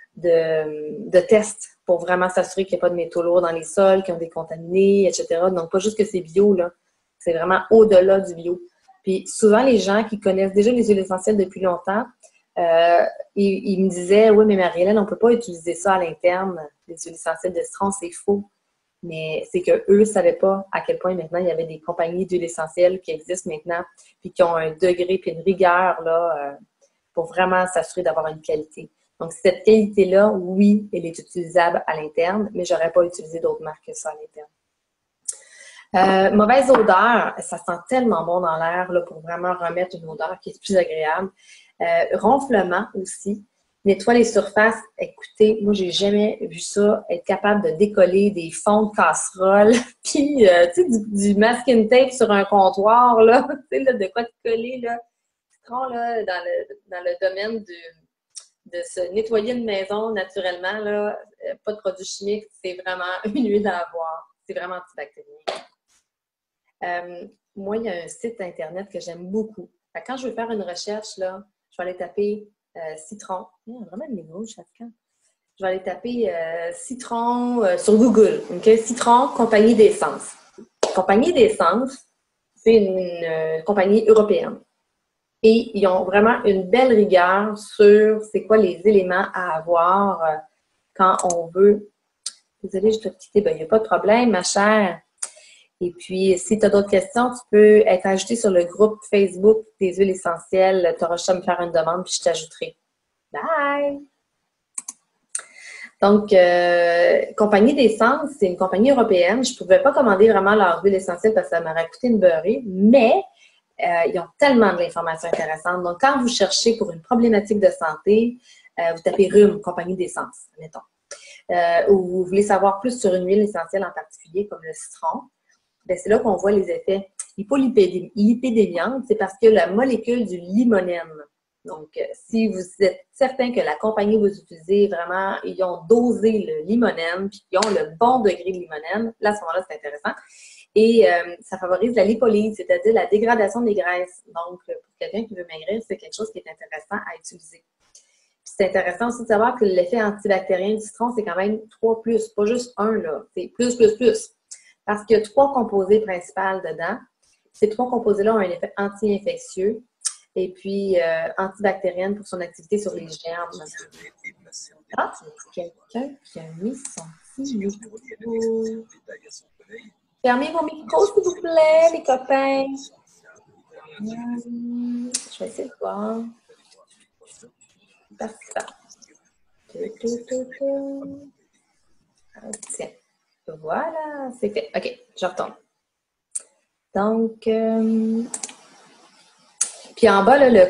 de tests pour vraiment s'assurer qu'il n'y a pas de métaux lourds dans les sols, qui ont décontaminé, etc. Donc, pas juste que c'est bio, là. C'est vraiment au-delà du bio. Puis, souvent, les gens qui connaissent déjà les huiles essentielles depuis longtemps, ils me disaient, oui, mais Marie-Hélène, on ne peut pas utiliser ça à l'interne, les huiles essentielles de citron, c'est faux. Mais c'est qu'eux ne savaient pas à quel point maintenant il y avait des compagnies d'huiles essentielles qui existent maintenant, puis qui ont un degré puis une rigueur là, pour vraiment s'assurer d'avoir une qualité. Donc, cette qualité-là, oui, elle est utilisable à l'interne, mais je n'aurais pas utilisé d'autres marques que ça à l'interne. Mauvaise odeur, ça sent tellement bon dans l'air là, pour vraiment remettre une odeur qui est plus agréable. Ronflement aussi. nettoie les surfaces. Écoutez, moi, j'ai jamais vu ça, être capable de décoller des fonds de casserole, puis, tu sais, du masking tape sur un comptoir, là, tu sais, là, de quoi te coller, là. Citron, là, dans le domaine de se nettoyer une maison naturellement, là, pas de produits chimiques, c'est vraiment une huile à avoir. C'est vraiment antibactérien. Moi, il y a un site Internet que j'aime beaucoup. Quand je veux faire une recherche, là, je vais aller taper citron. Il y a vraiment de niveau, chaque camp. Je vais aller taper citron sur Google. Okay? Citron, compagnie d'essence. Compagnie d'essence, c'est une compagnie européenne. Et ils ont vraiment une belle rigueur sur c'est quoi les éléments à avoir quand on veut. Désolée, je dois te quitter. Ben, il n'y a pas de problème, ma chère. Et puis, si tu as d'autres questions, tu peux être ajouté sur le groupe Facebook des huiles essentielles. Tu auras juste à me faire une demande, puis je t'ajouterai. Bye! Donc, Compagnie d'essence, c'est une compagnie européenne. Je ne pouvais pas commander vraiment leur huile essentielle parce que ça m'aurait coûté une beurrée, mais ils ont tellement de l'information intéressante. Donc, quand vous cherchez pour une problématique de santé, vous tapez rhume, compagnie d'essence, mettons. Ou vous voulez savoir plus sur une huile essentielle en particulier, comme le citron, bien, c'est là qu'on voit les effets lipidémiantes. C'est parce que la molécule du limonène. Donc, si vous êtes certain que la compagnie que vous utilisez, vraiment, ils ont dosé le limonène, puis ils ont le bon degré de limonène, là, à ce moment-là, c'est intéressant. Et ça favorise la lipolyse, c'est-à-dire la dégradation des graisses. Donc, pour quelqu'un qui veut maigrir, c'est quelque chose qui est intéressant à utiliser. C'est intéressant aussi de savoir que l'effet antibactérien du citron, c'est quand même 3+, pas juste 1, là. C'est plus. Parce qu'il y a 3 composés principaux dedans. Ces 3 composés-là ont un effet anti-infectieux et puis antibactérienne pour son activité sur les germes. Ah, c'est quelqu'un qui a mis son petit micro. Fermez vos micros, s'il vous plaît, les copains. Je vais essayer de voir. Parfait. Tiens. Voilà, c'est fait. OK, je retourne. Donc, puis en bas, là, le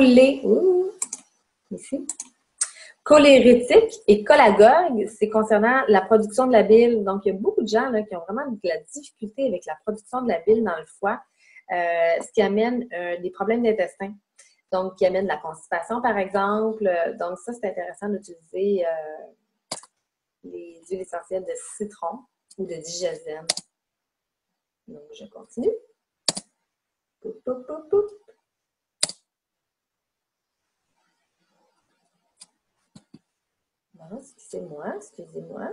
ici. Cholérétique et cholagogue, c'est concernant la production de la bile. Donc, il y a beaucoup de gens là, qui ont vraiment de la difficulté avec la production de la bile dans le foie, ce qui amène des problèmes d'intestin. Donc, qui amène la constipation, par exemple. Donc, ça, c'est intéressant d'utiliser les huiles essentielles de citron ou de digesène. Donc, je continue. Poup, poup, poup, poup. Bon, excusez-moi.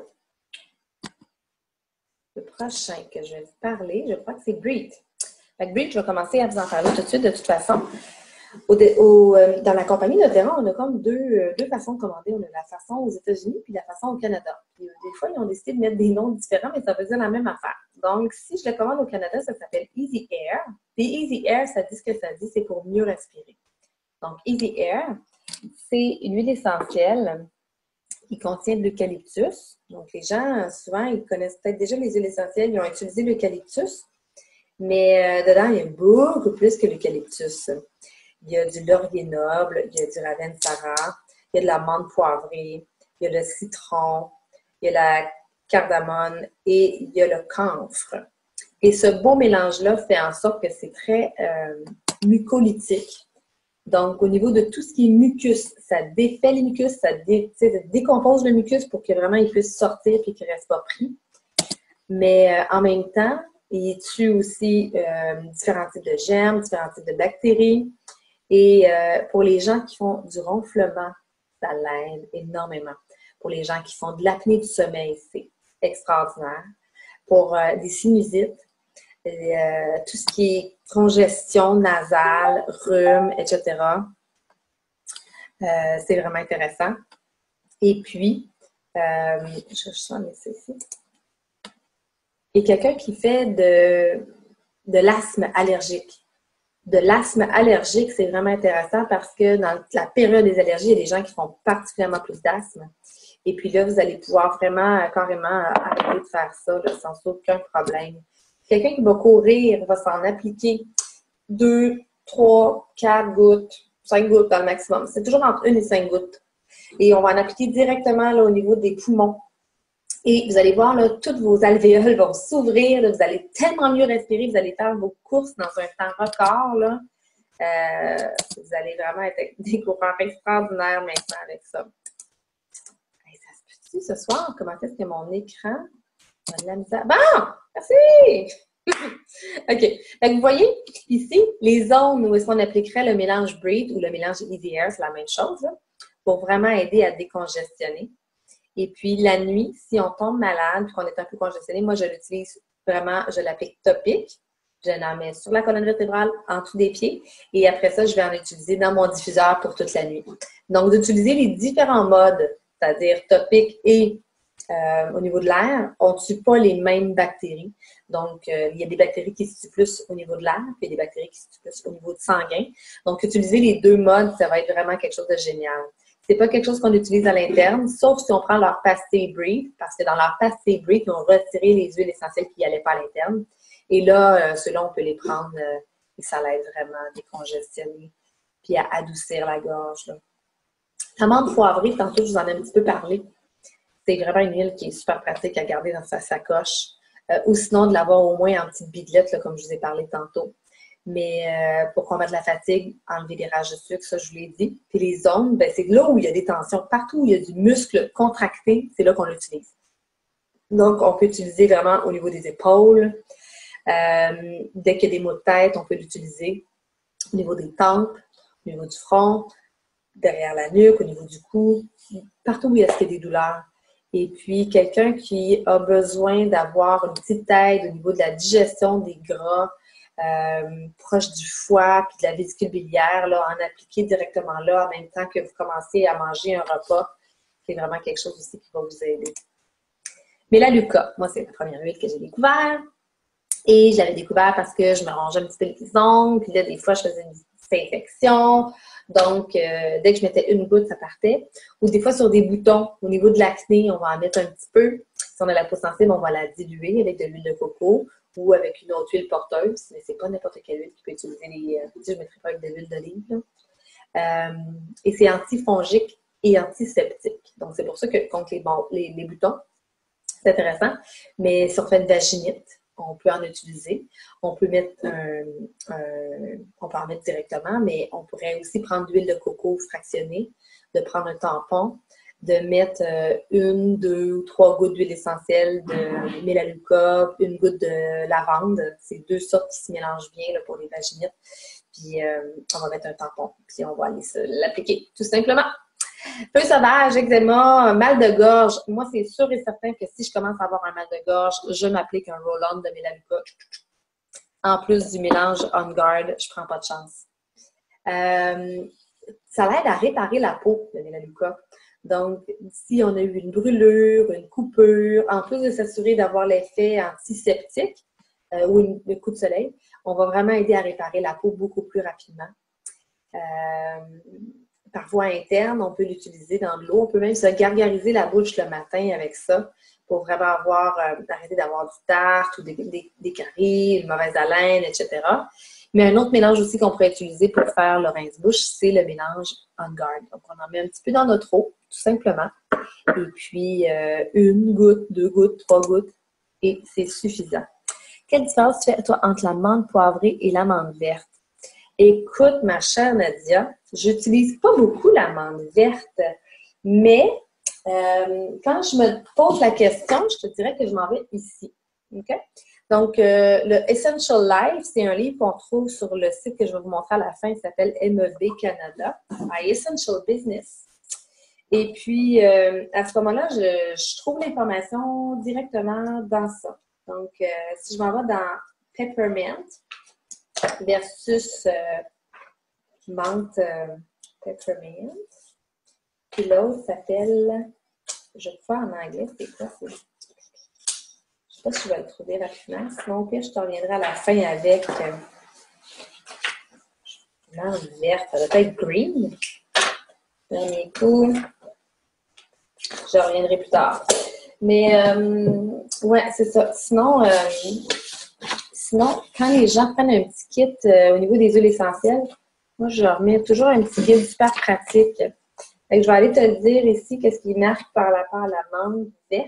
Le prochain que je vais vous parler, je crois que c'est Breathe. Fait que Breathe, je vais commencer à vous en parler tout de suite, de toute façon. Dans la compagnie Notera, on a comme deux façons de commander. On a la façon aux États-Unis puis la façon au Canada. Puis, des fois, ils ont décidé de mettre des noms différents, mais ça veut dire la même affaire. Donc, si je le commande au Canada, ça s'appelle Easy Air. Puis Easy Air, ça dit ce que ça dit, c'est pour mieux respirer. Donc, Easy Air, c'est une huile essentielle qui contient de l'eucalyptus. Donc, les gens, souvent, ils connaissent peut-être déjà les huiles essentielles, ils ont utilisé l'eucalyptus, mais dedans, il y a beaucoup plus que l'eucalyptus. Il y a du laurier noble, il y a du ravensara, il y a de la menthe poivrée, il y a le citron, il y a la cardamone et il y a le camphre. Et ce beau mélange-là fait en sorte que c'est très mucolytique. Donc, au niveau de tout ce qui est mucus, ça défait les mucus, ça décompose le mucus pour que vraiment il puisse sortir et qu'il ne reste pas pris. Mais en même temps, il tue aussi différents types de germes, différents types de bactéries. Et pour les gens qui font du ronflement, ça l'aide énormément. Pour les gens qui font de l'apnée du sommeil, c'est extraordinaire. Pour des sinusites, tout ce qui est congestion nasale, rhume, etc. C'est vraiment intéressant. Et puis, je sens ça ici. Et quelqu'un qui fait de l'asthme allergique. De l'asthme allergique, c'est vraiment intéressant parce que dans la période des allergies, il y a des gens qui font particulièrement plus d'asthme. Et puis là, vous allez pouvoir vraiment, carrément arrêter de faire ça là, sans aucun problème. Quelqu'un qui va courir va s'en appliquer 2, 3, 4 gouttes, 5 gouttes dans le maximum. C'est toujours entre 1 et 5 gouttes. Et on va en appliquer directement là, au niveau des poumons. Et vous allez voir, là, toutes vos alvéoles vont s'ouvrir. Là, vous allez tellement mieux respirer. Vous allez faire vos courses dans un temps record. Là. Vous allez vraiment être avec des coureurs extraordinaires maintenant avec ça. Hey, ça se peut-tu ce soir? Comment est-ce que mon écran a de la misère? Bon! Merci! OK. Donc, vous voyez, ici, les zones où est-ce qu'on appliquerait le mélange Breathe ou le mélange Easy Air, c'est la même chose, là, pour vraiment aider à décongestionner. Et puis, la nuit, si on tombe malade et qu'on est un peu congestionné, moi, je l'utilise vraiment, je l'applique topique. Je la mets sur la colonne vertébrale, en dessous des pieds. Et après ça, je vais en utiliser dans mon diffuseur pour toute la nuit. Donc, d'utiliser les différents modes, c'est-à-dire topique et au niveau de l'air, on ne tue pas les mêmes bactéries. Donc, il y a des bactéries qui se tuent plus au niveau de l'air, puis il y a des bactéries qui se tuent plus au niveau du sanguin. Donc, utiliser les deux modes, ça va être vraiment quelque chose de génial. C'est pas quelque chose qu'on utilise à l'interne, sauf si on prend leur pastilles Breathe, parce que dans leur pastilles Breathe, ils ont retiré les huiles essentielles qui n'allaient pas à l'interne. Et là, ceux-là, on peut les prendre et ça l'aide vraiment à décongestionner puis à adoucir la gorge. Là. L'amande poivrée, tantôt, je vous en ai un petit peu parlé. C'est vraiment une huile qui est super pratique à garder dans sa sacoche. Ou sinon, de l'avoir au moins en petite bidelette, là, comme je vous ai parlé tantôt. Mais pour combattre la fatigue, enlever des rages de sucre, ça, je vous l'ai dit. Puis les zones, ben, c'est là où il y a des tensions. Partout où il y a du muscle contracté, c'est là qu'on l'utilise. Donc, on peut l'utiliser vraiment au niveau des épaules. Dès qu'il y a des maux de tête, on peut l'utiliser au niveau des tempes, au niveau du front, derrière la nuque, au niveau du cou, partout où il y a des douleurs. Et puis, quelqu'un qui a besoin d'avoir une petite aide au niveau de la digestion des gras, proche du foie puis de la vésicule biliaire, là, en appliquer directement là, en même temps que vous commencez à manger un repas, c'est vraiment quelque chose aussi qui va vous aider. Mélaleuca, moi, c'est la première huile que j'ai découverte. Et je l'avais découvert parce que je me rongeais un petit peu les ongles, puis là, des fois, je faisais une petite infection. Donc, dès que je mettais une goutte, ça partait. Ou des fois, sur des boutons, au niveau de l'acné, on va en mettre un petit peu. Si on a la peau sensible, on va la diluer avec de l'huile de coco ou avec une autre huile porteuse. Mais c'est pas n'importe quelle huile qui peut utiliser les... je ne mettrai pas avec de l'huile d'olive. Et c'est antifongique et antiseptique. Donc, c'est pour ça que contre les boutons, c'est intéressant. Mais si on fait une vaginite, on peut en utiliser. On peut mettre on peut en mettre directement, mais on pourrait aussi prendre de l'huile de coco fractionnée, de prendre un tampon, de mettre 1, 2 ou 3 gouttes d'huile essentielle de mélaleuca, une goutte de lavande. C'est deux sortes qui se mélangent bien là, pour les vaginites. Puis on va mettre un tampon, puis on va aller l'appliquer tout simplement. Feu sauvage, eczéma, mal de gorge. Moi, c'est sûr et certain que si je commence à avoir un mal de gorge, je m'applique un roll-on de mélaleuca. En plus du mélange On Guard, je prends pas de chance. Ça l'aide à réparer la peau, le mélaleuca. Donc, si on a eu une brûlure, une coupure, en plus de s'assurer d'avoir l'effet antiseptique ou le coup de soleil, on va vraiment aider à réparer la peau beaucoup plus rapidement. Par voie interne, on peut l'utiliser dans de l'eau. On peut même se gargariser la bouche le matin avec ça pour vraiment arrêter d'avoir du tartre ou des caries, une mauvaise haleine, etc. Mais un autre mélange aussi qu'on pourrait utiliser pour faire le rince-bouche, c'est le mélange On Guard. Donc, on en met un petit peu dans notre eau, tout simplement. Et puis, 1 goutte, 2 gouttes, 3 gouttes, et c'est suffisant. Quelle différence tu fais, toi, entre l'amande poivrée et l'amande verte? Écoute, ma chère Nadia, j'utilise pas beaucoup l'amande verte, mais quand je me pose la question, je te dirais que je m'en vais ici. Okay? Donc, le Essential Life, c'est un livre qu'on trouve sur le site que je vais vous montrer à la fin, il s'appelle MEB Canada, My Essential Business. Et puis, à ce moment-là, je trouve l'information directement dans ça. Donc, si je m'en vais dans Peppermint, versus menthe peppermint. Puis l'autre s'appelle, je crois en anglais, c'est quoi? Je ne sais pas si je vais le trouver rapidement. Sinon, au pire, je te reviendrai à la fin avec menthe verte. Ça doit être green. Dernier coup. Je reviendrai plus tard. Mais, ouais, c'est ça. Sinon, quand les gens prennent un petit kit au niveau des huiles essentielles, moi, je leur mets toujours un petit guide super pratique Fait que je vais aller te le dire ici, qu'est-ce qui marque par rapport à la menthe verte.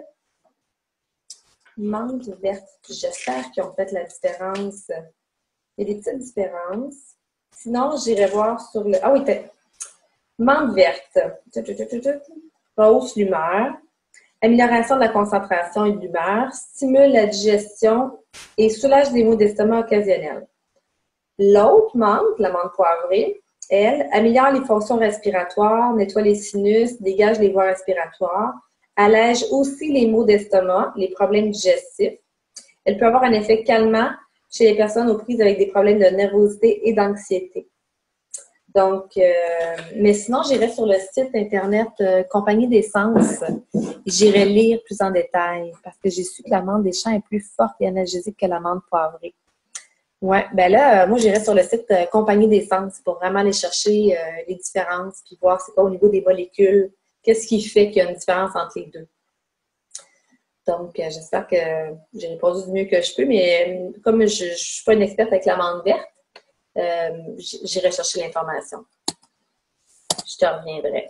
Menthe verte. J'espère qu'ils ont fait la différence. Il y a des petites différences. Sinon, j'irai voir sur le... Ah oui, menthe verte. Hausse l'humeur. Amélioration de la concentration et de l'humeur. Stimule la digestion et soulage des maux d'estomac occasionnels. L'autre menthe, la menthe poivrée, elle, améliore les fonctions respiratoires, nettoie les sinus, dégage les voies respiratoires, allège aussi les maux d'estomac, les problèmes digestifs. Elle peut avoir un effet calmant chez les personnes aux prises avec des problèmes de nervosité et d'anxiété. Donc, mais sinon, j'irai sur le site internet Compagnie d'essence. J'irai lire plus en détail parce que j'ai su que la menthe des champs est plus forte et analgésique que la menthe poivrée. Ouais, ben là, moi, j'irai sur le site Compagnie d'essence pour vraiment aller chercher les différences puis voir c'est quoi au niveau des molécules, qu'est-ce qui fait qu'il y a une différence entre les deux. Donc, j'espère que j'ai répondu du mieux que je peux, mais comme je ne suis pas une experte avec la menthe verte, j'irai chercher l'information. Je te reviendrai.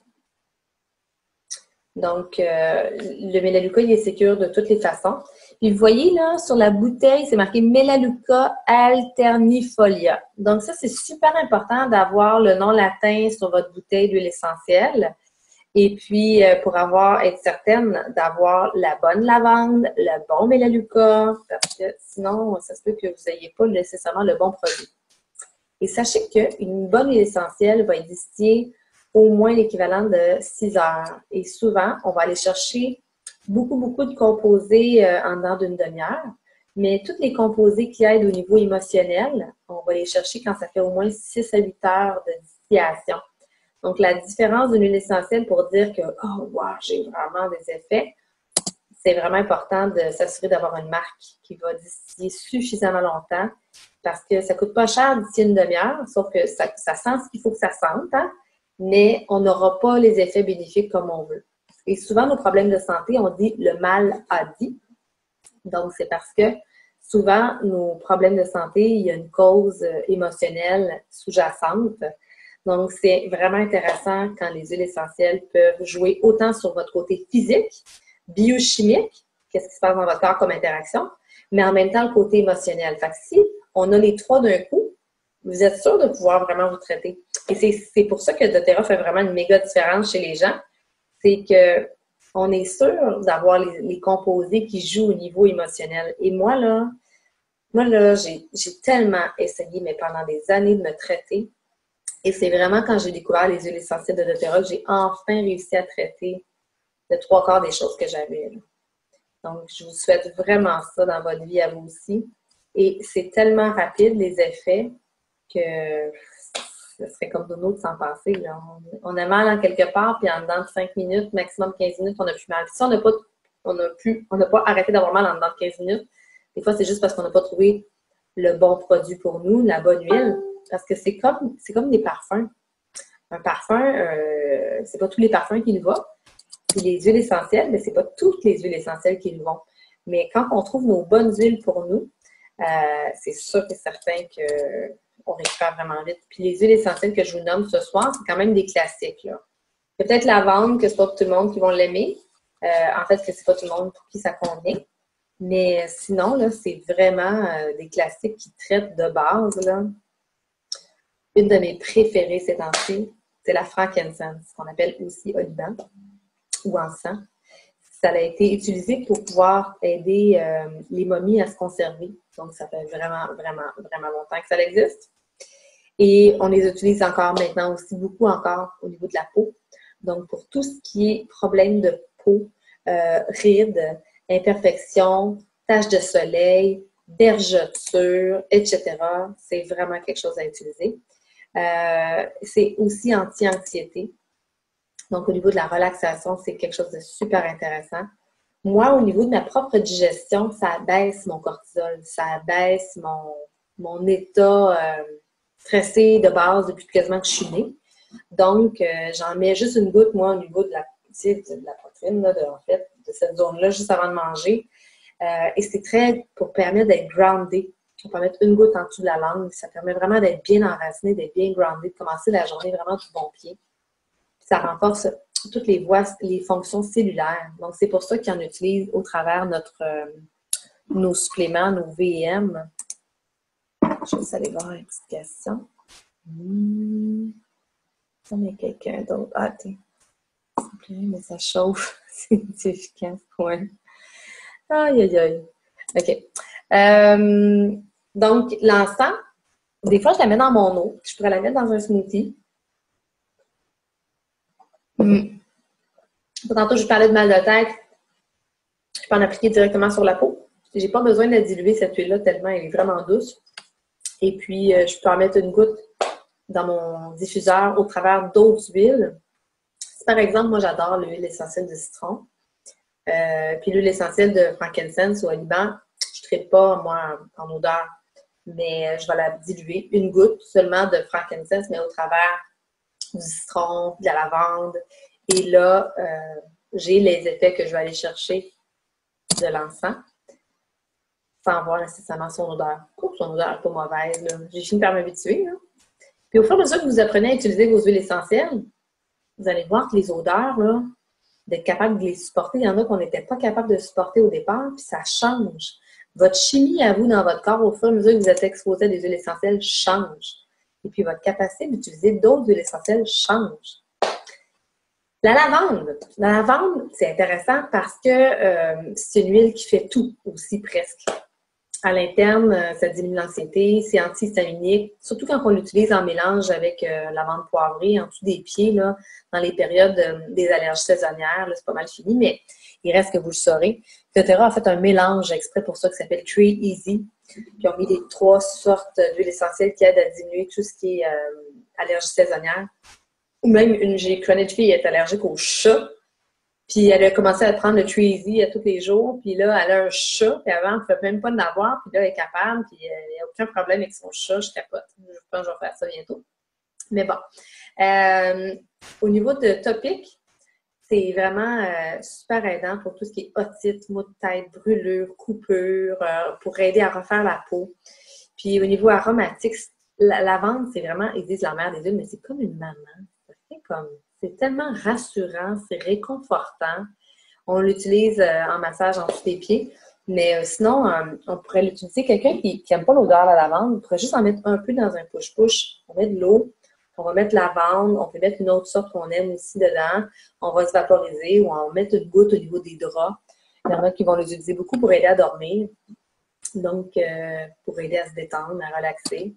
Donc, le Melaleuca, il est sécure de toutes les façons. Puis, vous voyez, là, sur la bouteille, c'est marqué Melaleuca alternifolia. Donc, ça, c'est super important d'avoir le nom latin sur votre bouteille d'huile essentielle. Et puis, pour être certaine d'avoir la bonne lavande, le bon Melaleuca, parce que sinon, ça se peut que vous n'ayez pas nécessairement le bon produit. Et sachez qu'une bonne huile essentielle va être distillée au moins l'équivalent de 6 heures. Et souvent, on va aller chercher beaucoup de composés en dedans d'une demi-heure. Mais tous les composés qui aident au niveau émotionnel, on va les chercher quand ça fait au moins 6 à 8 heures de distillation. Donc, la différence d'une huile essentielle pour dire que « Oh, wow, j'ai vraiment des effets », c'est vraiment important de s'assurer d'avoir une marque qui va distiller suffisamment longtemps parce que ça ne coûte pas cher d'ici une demi-heure, sauf que ça sent ce qu'il faut que ça sente, hein? Mais on n'aura pas les effets bénéfiques comme on veut. Et souvent, nos problèmes de santé, on dit « le mal a dit ». Donc, c'est parce que souvent, nos problèmes de santé, il y a une cause émotionnelle sous-jacente. Donc, c'est vraiment intéressant quand les huiles essentielles peuvent jouer autant sur votre côté physique, biochimique, qu'est-ce qui se passe dans votre corps comme interaction, mais en même temps le côté émotionnel. Fait que si on a les trois d'un coup, vous êtes sûr de pouvoir vraiment vous traiter. Et c'est pour ça que doTERRA fait vraiment une méga différence chez les gens. C'est que on est sûr d'avoir les composés qui jouent au niveau émotionnel. Et moi, là, j'ai tellement essayé, mais pendant des années, de me traiter. Et c'est vraiment quand j'ai découvert les huiles essentielles de doTERRA que j'ai enfin réussi à traiter le 3/4 des choses que j'avais. Donc, je vous souhaite vraiment ça dans votre vie à vous aussi. Et c'est tellement rapide, les effets, que ce serait comme d'un autre sans passer. Là. On a mal en quelque part, puis en dedans de 5 minutes, maximum 15 minutes, on n'a plus mal. Si on n'a pas arrêté d'avoir mal en dedans de 15 minutes, des fois, c'est juste parce qu'on n'a pas trouvé le bon produit pour nous, la bonne huile. Parce que c'est comme des parfums. Un parfum, c'est pas tous les parfums qui le vont. Puis les huiles essentielles, mais c'est pas toutes les huiles essentielles qui le vont. Mais quand on trouve nos bonnes huiles pour nous, c'est sûr et certain qu'on récupère vraiment vite. Puis les huiles essentielles que je vous nomme ce soir, c'est quand même des classiques. Là. Peut-être lavande, que c'est pas tout le monde qui va l'aimer. En fait, que c'est pas tout le monde pour qui ça convient. Mais sinon, là, c'est vraiment des classiques qui traitent de base. Là. Une de mes préférées ces temps-ci, c'est la frankincense, qu'on appelle aussi oliban ou encens. Ça a été utilisé pour pouvoir aider les momies à se conserver. Donc, ça fait vraiment longtemps que ça existe. Et on les utilise encore maintenant aussi, beaucoup encore au niveau de la peau. Donc, pour tout ce qui est problème de peau, rides, imperfections, taches de soleil, vergetures, etc., c'est vraiment quelque chose à utiliser. C'est aussi anti-anxiété. Donc, au niveau de la relaxation, c'est quelque chose de super intéressant. Moi, au niveau de ma propre digestion, ça abaisse mon cortisol, ça abaisse mon état stressé de base depuis quasiment que je suis née. Donc, j'en mets juste une goutte, moi, au niveau de la poitrine, là, en fait, de cette zone-là, juste avant de manger. Et c'est très pour permettre d'être groundé. On peut mettre une goutte en dessous de la langue. Ça permet vraiment d'être bien enraciné, d'être bien groundé, de commencer la journée vraiment du bon pied. Ça renforce toutes les voies, les fonctions cellulaires. Donc, c'est pour ça qu'ils en utilisent au travers nos suppléments, nos VM. Je vais juste aller voir une petite question. On a quelqu'un d'autre. Ah, tiens. Mais ça chauffe. C'est efficace. Ouais. Aïe, aïe, aïe. OK. Donc, l'encens, des fois, je la mets dans mon eau. Je pourrais la mettre dans un smoothie. Tantôt, je parlais de mal de tête. Je peux en appliquer directement sur la peau. J'ai pas besoin de diluer cette huile-là tellement elle est vraiment douce. Et puis, je peux en mettre une goutte dans mon diffuseur au travers d'autres huiles. Si, par exemple, moi, j'adore l'huile essentielle de citron. Puis l'huile essentielle de frankincense ou oliban, je ne traite pas, moi, en odeur. Mais je vais la diluer. Une goutte seulement de frankincense, mais au travers du citron, de la lavande. Et là, j'ai les effets que je vais aller chercher de l'encens sans voir nécessairement son odeur. Son odeur n'est pas mauvaise. J'ai fini par m'habituer. Puis au fur et à mesure que vous apprenez à utiliser vos huiles essentielles, vous allez voir que les odeurs, là, d'être capable de les supporter, il y en a qu'on n'était pas capable de supporter au départ, puis ça change. Votre chimie à vous dans votre corps, au fur et à mesure que vous êtes exposé à des huiles essentielles, change. Et puis votre capacité d'utiliser d'autres huiles essentielles change. La lavande. La lavande, c'est intéressant parce que c'est une huile qui fait tout aussi presque. À l'interne, ça diminue l'anxiété, c'est antihistaminique, surtout quand on l'utilise en mélange avec l'amande poivrée en dessous des pieds, là, dans les périodes des allergies saisonnières. Là, c'est pas mal fini, mais il reste que vous le saurez. doTERRA a fait un mélange exprès pour ça qui s'appelle Tree Easy. Qui ont mis les 3 sortes d'huiles essentielles qui aident à diminuer tout ce qui est allergie saisonnière. Ou même, j'ai connu une fille qui est allergique aux chats. Puis elle a commencé à prendre le Tree Easy à tous les jours. Puis là, elle a un chat. Puis avant, elle ne pouvait même pas en avoir. Puis là, elle est capable. Puis il n'y a aucun problème avec son chat. Je capote. Je pense que je vais faire ça bientôt. Mais bon. Au niveau de topic, c'est vraiment super aidant pour tout ce qui est otite, maux de tête, brûlure, coupure, pour aider à refaire la peau. Puis au niveau aromatique, la lavande, c'est vraiment, ils disent la mère des huiles, mais c'est comme une maman. C'est tellement rassurant, c'est réconfortant. On l'utilise en massage en dessous des pieds. Mais sinon, on pourrait l'utiliser. Quelqu'un qui n'aime pas l'odeur de la lavande, on pourrait juste en mettre un peu dans un push-push. On met de l'eau, on va mettre lavande, on peut mettre une autre sorte qu'on aime aussi dedans. On va se vaporiser ou on va mettre une goutte au niveau des draps. Il y en a qui vont l'utiliser beaucoup pour aider à dormir. Donc, pour aider à se détendre, à relaxer.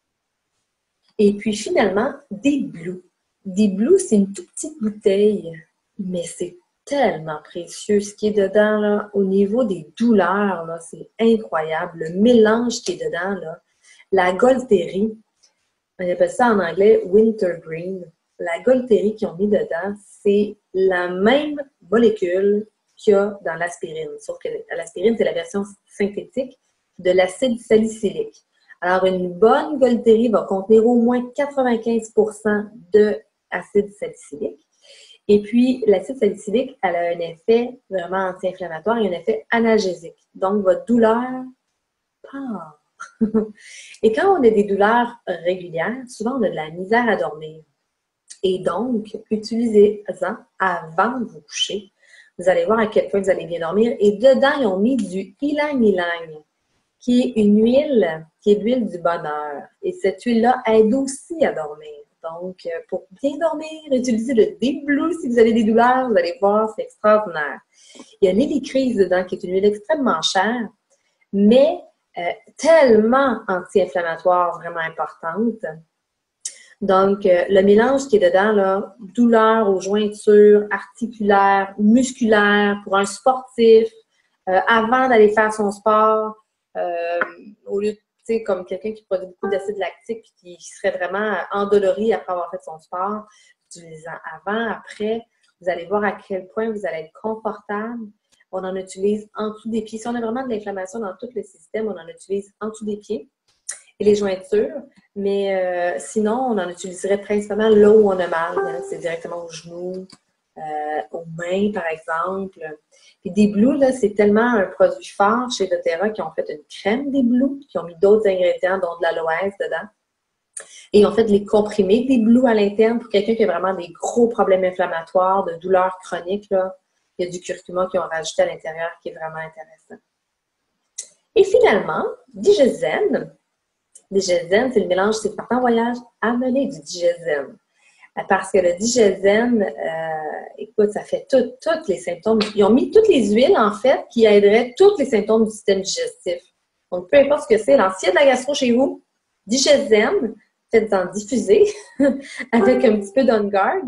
Et puis finalement, des blues. Des blues, c'est une toute petite bouteille, mais c'est tellement précieux. Ce qui est dedans, là, au niveau des douleurs, là, c'est incroyable. Le mélange qui est dedans, là, la Golterie, on appelle ça en anglais wintergreen. La Golterie qu'ils ont mis dedans, c'est la même molécule qu'il y a dans l'aspirine. Sauf que l'aspirine, c'est la version synthétique de l'acide salicylique. Alors, une bonne Golterie va contenir au moins 95% d'acide salicylique. Et puis, l'acide salicylique, elle a un effet vraiment anti-inflammatoire et un effet analgésique. Donc, votre douleur part. Et quand on a des douleurs régulières, souvent on a de la misère à dormir. Et donc, utilisez-en avant de vous coucher. Vous allez voir à quel point vous allez bien dormir. Et dedans, ils ont mis du ylang-ylang, qui est une huile, qui est l'huile du bonheur. Et cette huile-là aide aussi à dormir. Donc, pour bien dormir, utilisez le Deep Blue si vous avez des douleurs. Vous allez voir, c'est extraordinaire. Il y a l'hélicryse dedans, qui est une huile extrêmement chère, mais tellement anti-inflammatoire, vraiment importante. Donc, le mélange qui est dedans, là, douleur aux jointures, articulaires, musculaires, pour un sportif, avant d'aller faire son sport, au lieu de, tu sais, comme quelqu'un qui produit beaucoup d'acide lactique et qui serait vraiment endolori après avoir fait son sport, utilisant avant, après, vous allez voir à quel point vous allez être confortable. On en utilise en dessous des pieds. Si on a vraiment de l'inflammation dans tout le système, on en utilise en dessous des pieds et les jointures. Mais sinon, on en utiliserait principalement là où on a mal. Hein. C'est directement aux genoux, aux mains, par exemple. Puis des blues, là, c'est tellement un produit fort chez doTERRA qui ont fait une crème des blues, qui ont mis d'autres ingrédients, dont de l'aloès dedans. Et ils ont fait les comprimés des blues à l'interne pour quelqu'un qui a vraiment des gros problèmes inflammatoires, de douleurs chroniques, là. Il y a du curcuma qu'ils ont rajouté à l'intérieur qui est vraiment intéressant. Et finalement, Digesène. Digesène, c'est le mélange, c'est partant voyage, amener du Digesène. Parce que le Digesène, écoute, ça fait tous les symptômes. Ils ont mis toutes les huiles, en fait, qui aideraient tous les symptômes du système digestif. Donc, peu importe ce que c'est, s'il y a de la gastro chez vous, Digesène, faites-en diffuser avec un petit peu d'On Guard.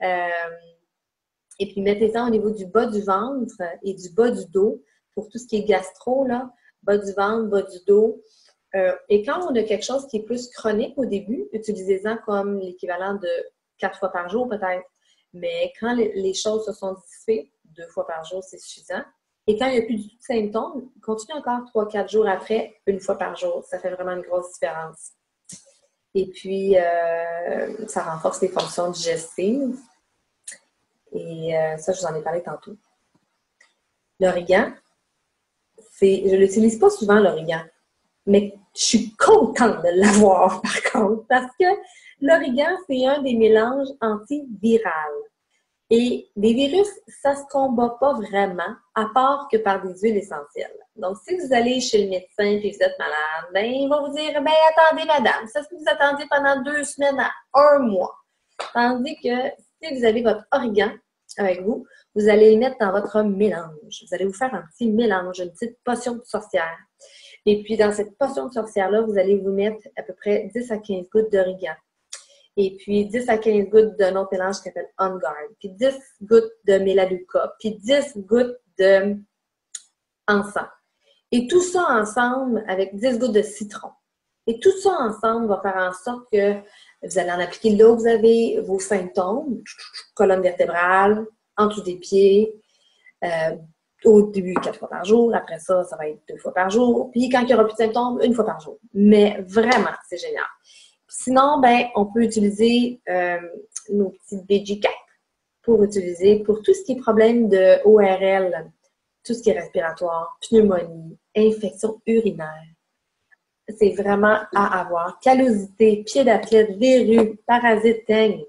Et puis, mettez-en au niveau du bas du ventre et du bas du dos pour tout ce qui est gastro, là, bas du ventre, bas du dos. Et quand on a quelque chose qui est plus chronique au début, utilisez-en comme l'équivalent de 4 fois par jour peut-être. Mais quand les choses se sont dissipées, 2 fois par jour, c'est suffisant. Et quand il n'y a plus du tout de symptômes, continuez encore 3-4 jours après, 1 fois par jour. Ça fait vraiment une grosse différence. Et puis, ça renforce les fonctions digestives. Et ça, je vous en ai parlé tantôt. L'origan, je ne l'utilise pas souvent, l'origan. Mais je suis contente de l'avoir, par contre, parce que l'origan, c'est un des mélanges antiviraux. Et les virus, ça ne se combat pas vraiment, à part que par des huiles essentielles. Donc, si vous allez chez le médecin et vous êtes malade, ben, il va vous dire, ben, attendez, madame, ça se peut que vous attendiez pendant 2 semaines à 1 mois. Tandis que si vous avez votre origan avec vous, vous allez le mettre dans votre mélange. Vous allez vous faire un petit mélange, une petite potion de sorcière. Et puis, dans cette potion de sorcière-là, vous allez vous mettre à peu près 10 à 15 gouttes d'origan. Et puis, 10 à 15 gouttes d'un autre mélange qui s'appelle On Guard. Puis, 10 gouttes de Melaleuca. Puis, 10 gouttes de encens. Et tout ça ensemble avec 10 gouttes de citron. Et tout ça ensemble va faire en sorte que vous allez en appliquer là où vous avez vos symptômes, colonne vertébrale, en dessous des pieds, au début 4 fois par jour. Après ça, ça va être 2 fois par jour. Puis quand il n'y aura plus de symptômes, 1 fois par jour. Mais vraiment, c'est génial. Sinon, ben, on peut utiliser nos petites BG Cap pour utiliser pour tout ce qui est problème de ORL, tout ce qui est respiratoire, pneumonie, infection urinaire. C'est vraiment à avoir. Callosité, pied d'athlète, verrues, parasites, teigne.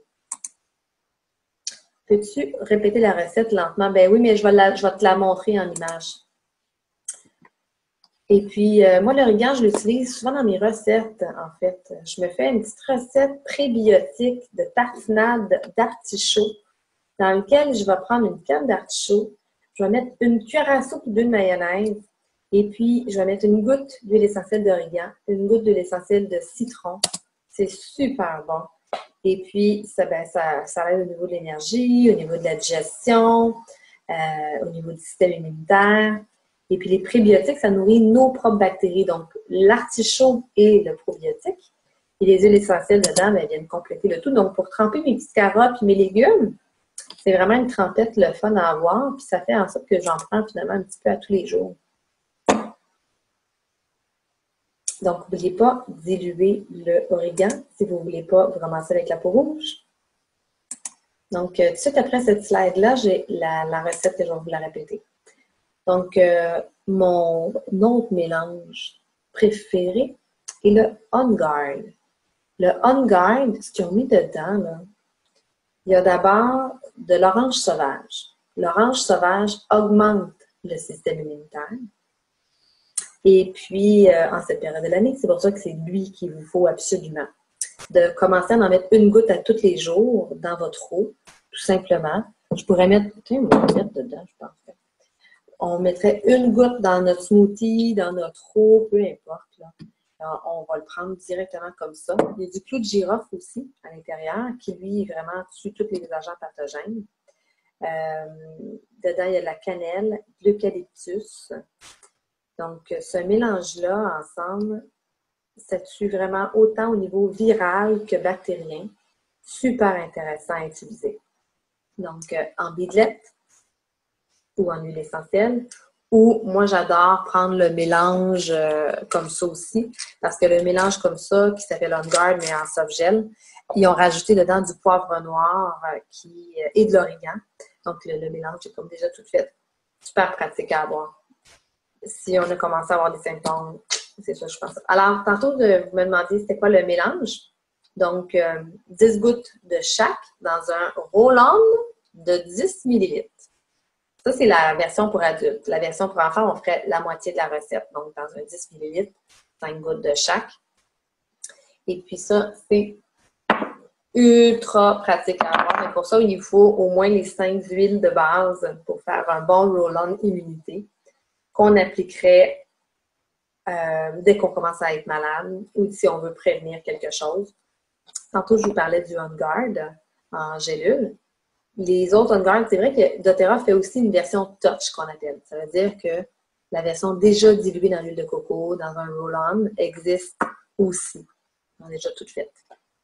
Peux-tu répéter la recette lentement? Ben oui, mais je vais te la montrer en image. Et puis, moi, l'origan, je l'utilise souvent dans mes recettes, en fait. Je me fais une petite recette prébiotique de tartinade d'artichaut dans lequel je vais prendre une canne d'artichaut, je vais mettre une cuillère à soupe d'une mayonnaise, et puis je vais mettre une goutte d'huile essentielle d'origan, une goutte d'huile essentielle de citron. C'est super bon. Et puis, ça aide au niveau de l'énergie, au niveau de la digestion, au niveau du système immunitaire. Et puis, les prébiotiques, ça nourrit nos propres bactéries. Donc, l'artichaut et le probiotique. Et les huiles essentielles dedans, elles viennent compléter le tout. Donc, pour tremper mes petites carottes et mes légumes, c'est vraiment une trempette le fun à avoir. Puis, ça fait en sorte que j'en prends finalement un petit peu à tous les jours. Donc, n'oubliez pas de diluer le origan si vous ne voulez pas vous ramasser avec la peau rouge. Donc, tout de suite après cette slide-là, j'ai la recette que je vais vous la répéter. Donc, mon autre mélange préféré est le On Guard. Le On Guard, ce qu'ils ont mis dedans, là, il y a d'abord de l'orange sauvage. L'orange sauvage augmente le système immunitaire. Et puis, en cette période de l'année, c'est pour ça que c'est lui qu'il vous faut absolument. De commencer à en mettre une goutte à tous les jours dans votre eau, tout simplement. Je pourrais mettre, on va mettre dedans, je pense. On mettrait une goutte dans notre smoothie, dans notre eau, peu importe. Là. Alors, on va le prendre directement comme ça. Il y a du clou de girofle aussi à l'intérieur qui, lui, vraiment tue tous les agents pathogènes. Dedans, il y a de la cannelle, de l'eucalyptus. Donc, ce mélange-là, ensemble, ça tue vraiment autant au niveau viral que bactérien. Super intéressant à utiliser. Donc, en bidelette ou en huile essentielle. Ou moi, j'adore prendre le mélange comme ça aussi. Parce que le mélange comme ça, qui s'appelle On Guard, mais en soft gel, ils ont rajouté dedans du poivre noir et de l'origan. Donc, le mélange est comme déjà tout fait. Super pratique à avoir. Si on a commencé à avoir des symptômes, c'est ça, je pense. Alors, tantôt, vous me demandiez c'était quoi le mélange. Donc, 10 gouttes de chaque dans un roll-on de 10 millilitres. Ça, c'est la version pour adultes. La version pour enfants, on ferait la moitié de la recette. Donc, dans un 10 millilitres, 5 gouttes de chaque. Et puis ça, c'est ultra pratique à avoir. Mais pour ça, il faut au moins les 5 huiles de base pour faire un bon roll-on immunité qu'on appliquerait dès qu'on commence à être malade ou si on veut prévenir quelque chose. Tantôt, je vous parlais du On Guard en gélule. Les autres On Guard, c'est vrai que doTERRA fait aussi une version touch qu'on appelle. Ça veut dire que la version déjà diluée dans l'huile de coco, dans un roll-on, existe aussi. On est déjà toute faite.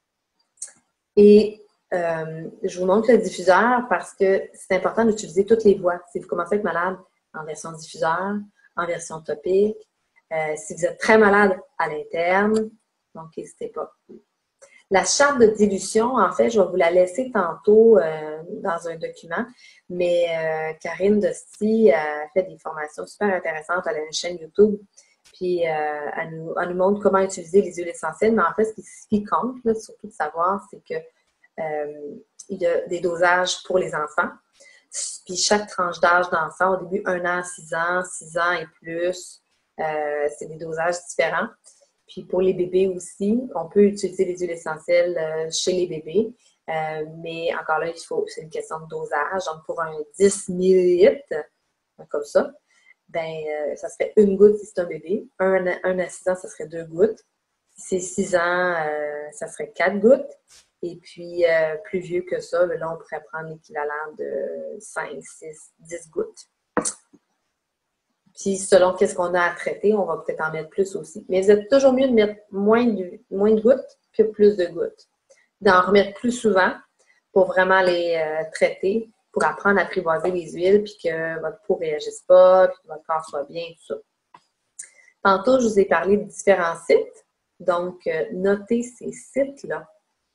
Et je vous montre le diffuseur parce que c'est important d'utiliser toutes les voies. Si vous commencez à être malade, en version diffuseur, en version topique, si vous êtes très malade, à l'interne, donc n'hésitez pas. La charte de dilution, en fait, je vais vous la laisser tantôt dans un document, mais Karine Dosti a fait des formations super intéressantes. Elle a une chaîne YouTube, puis elle nous montre comment utiliser les huiles essentielles. Mais en fait, ce qui compte, là, surtout de savoir, c'est que il y a des dosages pour les enfants. Puis chaque tranche d'âge d'enfant, au début 1 an, 6 ans et plus, c'est des dosages différents. Puis pour les bébés aussi, on peut utiliser les huiles essentielles chez les bébés. Mais encore là, c'est une question de dosage. Donc pour un 10 millilitres, comme ça, ça serait une goutte si c'est un bébé. 1 à 6 ans, ça serait 2 gouttes. Si c'est 6 ans, ça serait 4 gouttes. Et puis, plus vieux que ça, là, on pourrait prendre l'équivalent de 5, 6, 10 gouttes. Puis, selon qu'est-ce qu'on a à traiter, on va peut-être en mettre plus aussi. Mais vous êtes toujours mieux de mettre moins de gouttes que plus de gouttes. D'en remettre plus souvent pour vraiment les traiter, pour apprendre à apprivoiser les huiles, puis que votre peau ne réagisse pas, puis que votre corps soit bien, tout ça. Tantôt, je vous ai parlé de différents sites. Donc, notez ces sites-là.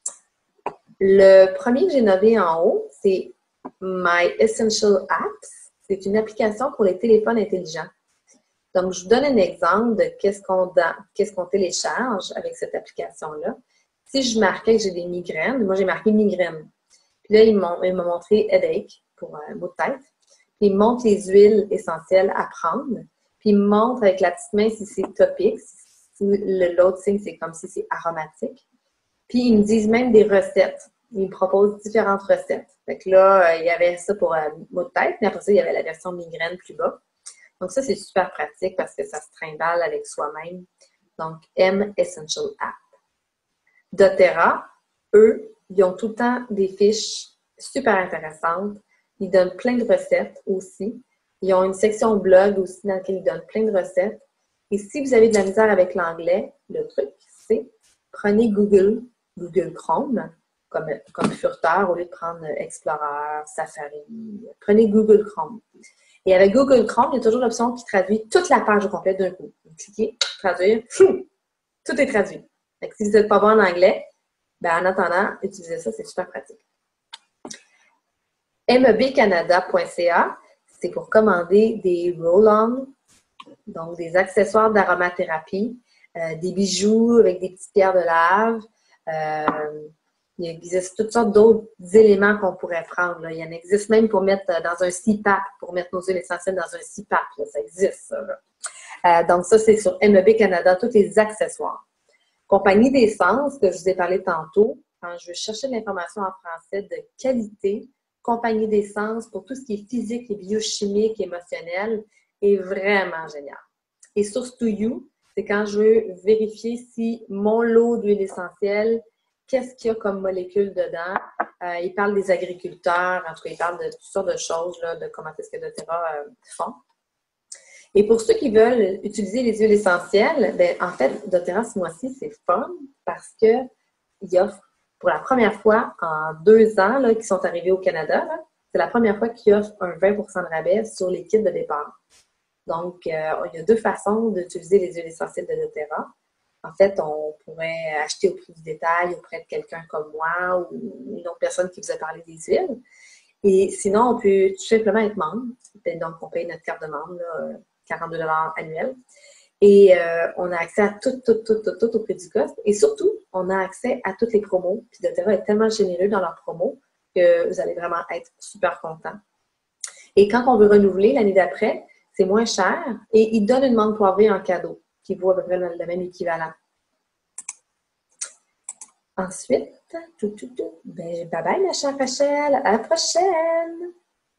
Le premier que j'ai nommé en haut, c'est My Essential Apps. C'est une application pour les téléphones intelligents. Donc, je vous donne un exemple de qu'est-ce qu'on télécharge avec cette application-là. Si je marquais que j'ai des migraines, moi j'ai marqué migraine. Puis là, il m'a montré headache pour un mot de tête. Puis il me montre les huiles essentielles à prendre. Puis il me montre avec la petite main si c'est topique. L'autre signe, c'est comme si c'est aromatique. Puis ils me disent même des recettes. Ils me proposent différentes recettes. Fait que là, il y avait ça pour mot de tête, mais après ça, il y avait la version migraine plus bas. Donc ça, c'est super pratique parce que ça se trimballe avec soi-même. Donc, M Essential App. doTERRA, eux, ils ont tout le temps des fiches super intéressantes. Ils donnent plein de recettes aussi. Ils ont une section blog aussi dans laquelle ils donnent plein de recettes. Et si vous avez de la misère avec l'anglais, le truc, c'est prenez Google Chrome comme furteur au lieu de prendre Explorer, Safari. Prenez Google Chrome. Et avec Google Chrome, il y a toujours l'option qui traduit toute la page au complet d'un coup. Vous cliquez, traduire, tout est traduit. Donc, si vous n'êtes pas bon en anglais, en attendant, utilisez ça, c'est super pratique. mebcanada.ca, c'est pour commander des roll-on, donc des accessoires d'aromathérapie, des bijoux avec des petites pierres de lave. Il existe toutes sortes d'autres éléments qu'on pourrait prendre. Là. Il y en existe même pour mettre dans un CPAP, pour mettre nos huiles essentielles dans un CPAP. Là. Ça existe, ça. Là. Donc ça, c'est sur MEB Canada, tous les accessoires. Compagnie d'essence, que je vous ai parlé tantôt, quand je veux chercher de l'information en français de qualité, compagnie d'essence pour tout ce qui est physique et biochimique, émotionnel, est vraiment génial. Et Source to You, c'est quand je veux vérifier si mon lot d'huile essentielle, qu'est-ce qu'il y a comme molécules dedans. Il parle des agriculteurs, en tout cas, il parle de toutes sortes de choses, là, de comment est-ce que doTERRA font. Et pour ceux qui veulent utiliser les huiles essentielles, en fait, doTERRA, ce mois-ci, c'est fun parce qu'il offre pour la première fois en 2 ans là, qui sont arrivés au Canada, c'est la première fois qu'il offre un 20 de rabais sur les kits de départ. Donc, il y a 2 façons d'utiliser les huiles essentielles de doTERRA. En fait, on pourrait acheter au prix du détail auprès de quelqu'un comme moi ou une autre personne qui vous a parlé des huiles. Et sinon, on peut tout simplement être membre. Donc, on paye notre carte de membre, là, 42 $ annuels. Et on a accès à tout au prix du coste. Et surtout, on a accès à toutes les promos. Puis doTERRA est tellement généreux dans leurs promos que vous allez vraiment être super content. Et quand on veut renouveler l'année d'après, c'est moins cher et ils donnent une menthe poivrée en cadeau qui vaut à peu près le même équivalent. Ensuite, ben, bye bye ma chère Rachel, à la prochaine!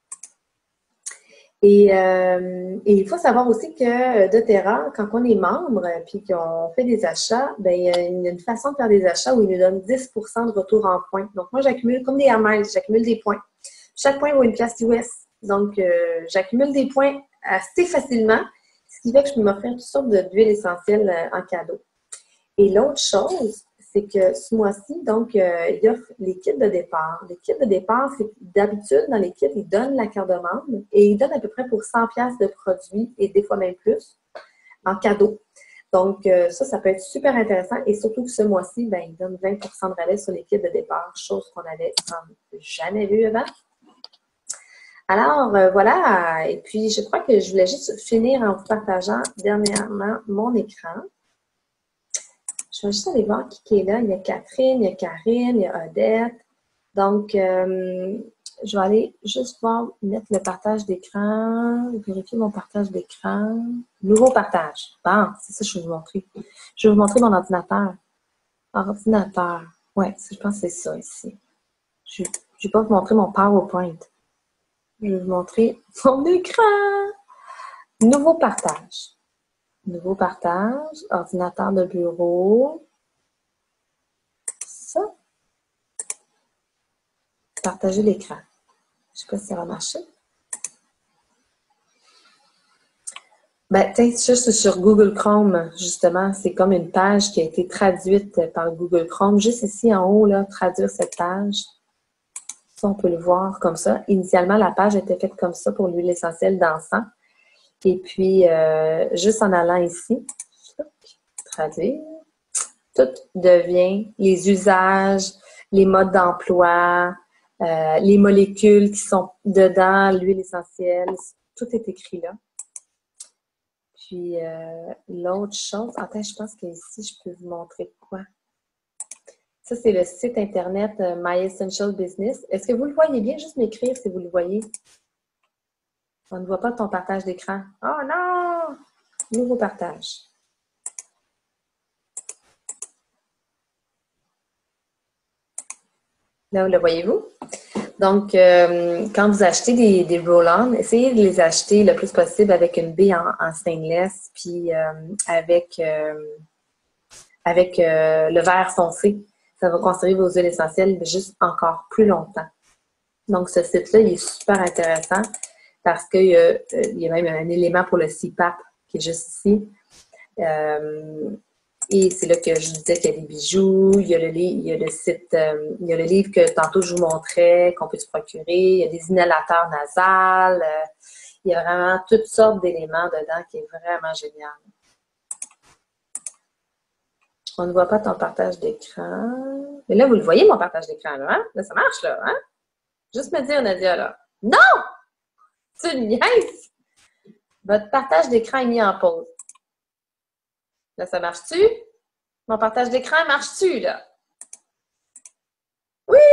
Et il faut savoir aussi que doTERRA, quand on est membre puis qu'on fait des achats, ben, il y a une façon de faire des achats où ils nous donnent 10% de retour en points. Donc, moi, j'accumule comme des Hermès, j'accumule des points. Chaque point vaut une pièce US. Donc, j'accumule des points assez facilement, ce qui fait que je peux m'offrir toutes sortes d'huiles essentielles en cadeau. Et l'autre chose, c'est que ce mois-ci, donc, il offre les kits de départ. Les kits de départ, c'est d'habitude, dans les kits, ils donnent la carte de membre et ils donnent à peu près pour 100$ de produits et des fois même plus en cadeau. Donc, ça peut être super intéressant et surtout que ce mois-ci, ben, ils donnent 20% de rabais sur les kits de départ, chose qu'on n'avait jamais vue avant. Alors, voilà. Et puis, je crois que je voulais juste finir en vous partageant dernièrement mon écran. Je vais juste aller voir qui est là. Il y a Catherine, il y a Karine, il y a Odette. Donc, je vais aller juste voir, mettre le partage d'écran, vérifier mon partage d'écran. Nouveau partage. Bon, c'est ça que je vais vous montrer. Je vais vous montrer mon ordinateur. Ordinateur. Ouais, je pense que c'est ça ici. Je ne vais pas vous montrer mon PowerPoint. Je vais vous montrer mon écran. Nouveau partage. Nouveau partage. Ordinateur de bureau. Ça. Partager l'écran. Je ne sais pas si ça va marcher. Ben, juste sur Google Chrome, justement, c'est comme une page qui a été traduite par Google Chrome. Juste ici en haut, là, traduire cette page. Ça, on peut le voir comme ça. Initialement, la page était faite comme ça pour l'huile essentielle d'encens. Et puis, juste en allant ici, traduire, tout devient les usages, les modes d'emploi, les molécules qui sont dedans, l'huile essentielle, tout est écrit là. Puis, l'autre chose, attends, je pense qu'ici, je peux vous montrer quoi. Ça, c'est le site internet My Essential Business. Est-ce que vous le voyez bien? Juste m'écrire si vous le voyez. On ne voit pas ton partage d'écran. Oh non! Nouveau partage. Là, le voyez-vous? Donc, quand vous achetez des roll-on, essayez de les acheter le plus possible avec une baie en stainless, puis avec le verre foncé. Ça va conserver vos huiles essentielles juste encore plus longtemps. Donc, ce site-là, il est super intéressant parce qu'il y a même un élément pour le CPAP qui est juste ici. Et c'est là que je vous disais qu'il y a des bijoux, il y a le site, il y a le livre que tantôt je vous montrais, qu'on peut se procurer, il y a des inhalateurs nasales, il y a vraiment toutes sortes d'éléments dedans qui est vraiment génial. On ne voit pas ton partage d'écran. Mais là, vous le voyez, mon partage d'écran, là, hein? Là, ça marche, là, hein? Juste me dire, Nadia, là. Non! Tu me niaises! Votre partage d'écran est mis en pause. Là, ça marche-tu? Mon partage d'écran marche-tu, là? Oui!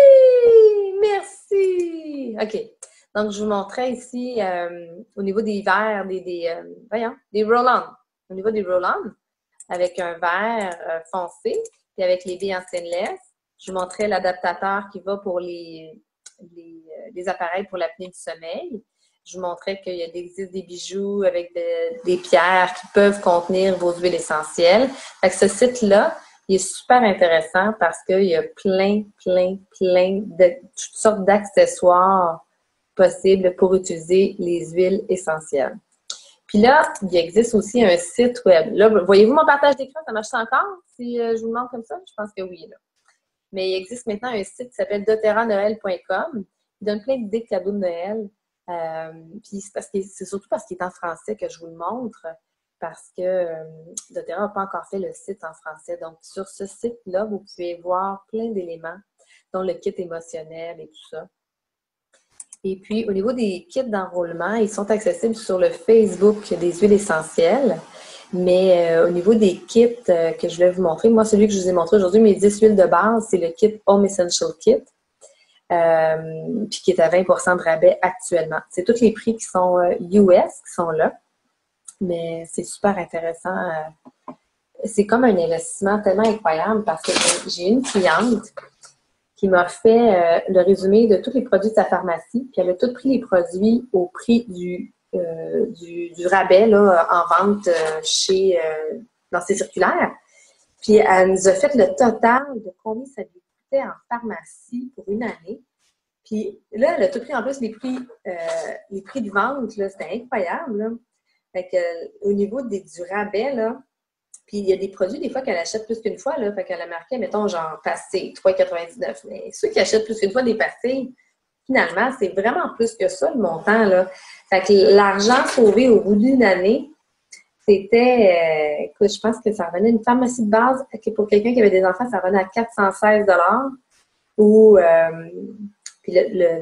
Merci! OK. Donc, je vous montrais ici, au niveau des verres, des roll-on. Au niveau des roll-on, avec un verre foncé, puis avec les billes en stainless. Je vous montrais l'adaptateur qui va pour les appareils pour l'apnée du sommeil. Je vous montrais qu'il existe des bijoux avec des pierres qui peuvent contenir vos huiles essentielles. Fait que ce site-là, il est super intéressant parce qu'il y a plein de toutes sortes d'accessoires possibles pour utiliser les huiles essentielles. Puis là, il existe aussi un site web. Là, voyez-vous mon partage d'écran? Ça marche encore? Si je vous demande comme ça? Je pense que oui, là. Mais il existe maintenant un site qui s'appelle doterranoël.com. Il donne plein d'idées de cadeaux de Noël. Puis c'est surtout parce qu'il est en français que je vous le montre, parce que doTERRA n'a pas encore fait le site en français. Donc, sur ce site-là, vous pouvez voir plein d'éléments, dont le kit émotionnel et tout ça. Et puis, au niveau des kits d'enrôlement, ils sont accessibles sur le Facebook des huiles essentielles. Mais au niveau des kits que je vais vous montrer, moi, celui que je vous ai montré aujourd'hui, mes 10 huiles de base, c'est le kit Home Essential Kit, puis qui est à 20% de rabais actuellement. C'est tous les prix qui sont US qui sont là, mais c'est super intéressant. C'est comme un investissement tellement incroyable parce que j'ai une cliente qui m'a fait le résumé de tous les produits de sa pharmacie, puis elle a tout pris les produits au prix du rabais là, en vente dans ses circulaires. Puis elle nous a fait le total de combien ça lui coûtait en pharmacie pour une année. Puis là, elle a tout pris en plus les prix de vente, là, c'était incroyable. Là. Fait que, au niveau du rabais, là, puis il y a des produits, des fois, qu'elle achète plus qu'une fois, là, fait qu'elle a marqué, mettons, genre pastilles, 3,99. Mais ceux qui achètent plus qu'une fois des pastilles, finalement, c'est vraiment plus que ça, le montant, là. Fait que l'argent sauvé au bout d'une année, c'était, écoute, je pense que ça revenait une pharmacie de base, que pour quelqu'un qui avait des enfants, ça revenait à 416 ou puis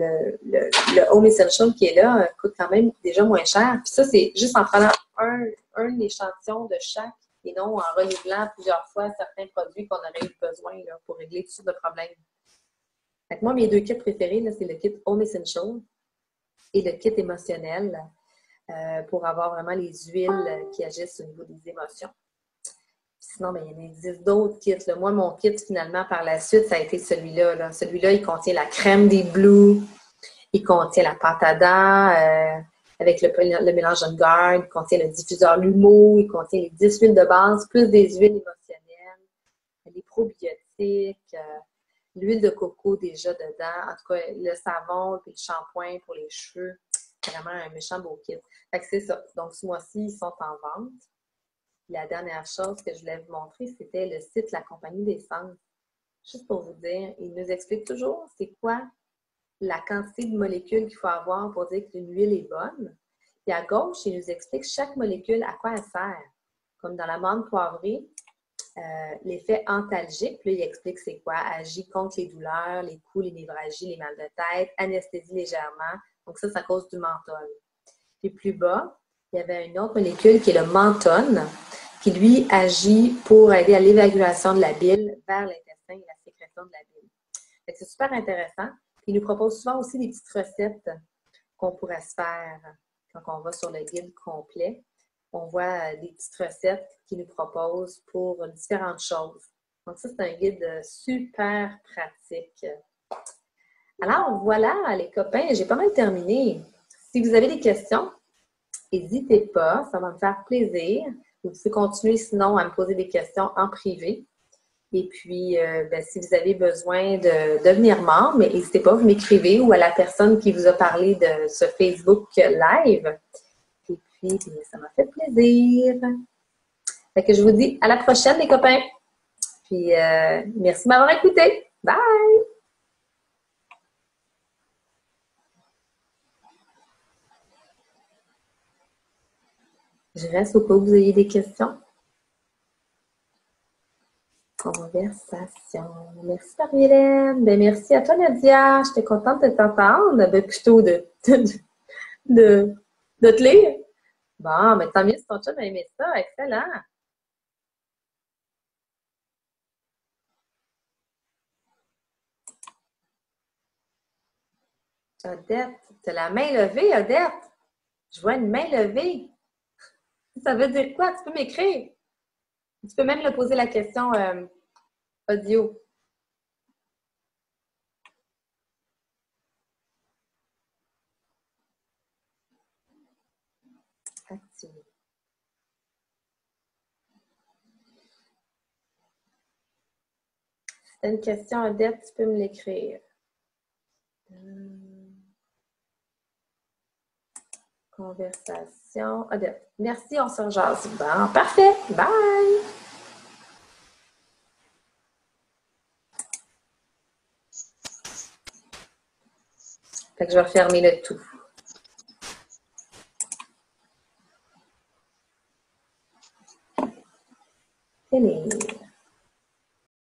le Home Essential qui est là coûte quand même déjà moins cher. Puis ça, c'est juste en prenant un échantillon de chaque et non en renouvelant plusieurs fois certains produits qu'on aurait eu besoin là, pour régler toutes sortes de problèmes. Fait que moi, mes deux kits préférés, là, c'est le kit Home Essential et le kit émotionnel pour avoir vraiment les huiles qui agissent au niveau des émotions. Sinon, bien, il existe d'autres kits. Là. Moi, mon kit, finalement, par la suite, ça a été celui-là. Là. Celui-là, il contient la crème des Blues, il contient la pâte à dents avec le mélange de garde, il contient le diffuseur Lumo, il contient les 10 huiles de base, plus des huiles émotionnelles, les probiotiques, l'huile de coco déjà dedans, en tout cas, le savon puis le shampoing pour les cheveux. Vraiment un méchant beau kit. Fait que c'est ça. Donc, ce mois-ci, ils sont en vente. La dernière chose que je voulais vous montrer, c'était le site La Compagnie d'Essence. Juste pour vous dire, il nous explique toujours c'est quoi la quantité de molécules qu'il faut avoir pour dire qu'une huile est bonne. Puis à gauche, il nous explique chaque molécule à quoi elle sert. Comme dans la menthe poivrée, l'effet antalgique, puis là, il explique c'est quoi. Agit contre les douleurs, les coups, les névralgies, les mal de tête, anesthésie légèrement. Donc ça cause du menthol. Puis plus bas, il y avait une autre molécule qui est le menthone, qui lui agit pour aider à l'évacuation de la bile vers l'intestin et la sécrétion de la bile. C'est super intéressant. Il nous propose souvent aussi des petites recettes qu'on pourrait se faire quand on va sur le guide complet. On voit des petites recettes qu'il nous propose pour différentes choses. Donc ça, c'est un guide super pratique. Alors voilà, les copains, j'ai pas mal terminé. Si vous avez des questions, n'hésitez pas, ça va me faire plaisir. Vous pouvez continuer sinon à me poser des questions en privé. Et puis, si vous avez besoin de devenir membre, n'hésitez pas, vous m'écrivez ou à la personne qui vous a parlé de ce Facebook Live. Et puis, ça m'a fait plaisir. Fait que je vous dis à la prochaine, les copains. Puis, merci de m'avoir écouté. Bye! Je reste au cas où vous ayez des questions. Conversation. Merci, Marie-Hélène. Ben, merci à toi, Nadia. J'étais contente de t'entendre. Ben, plutôt de te lire. Bon, mais tant mieux si ton chum a aimé ça. Excellent. Odette, tu as la main levée, Odette. Je vois une main levée. Ça veut dire quoi? Tu peux m'écrire. Tu peux même le poser la question audio. Activé. Si tu as une question, Odette, tu peux me l'écrire. Conversation. Odette. Merci, on se rejase. Bon, parfait. Bye! Fait que je vais refermer le tout. Finir.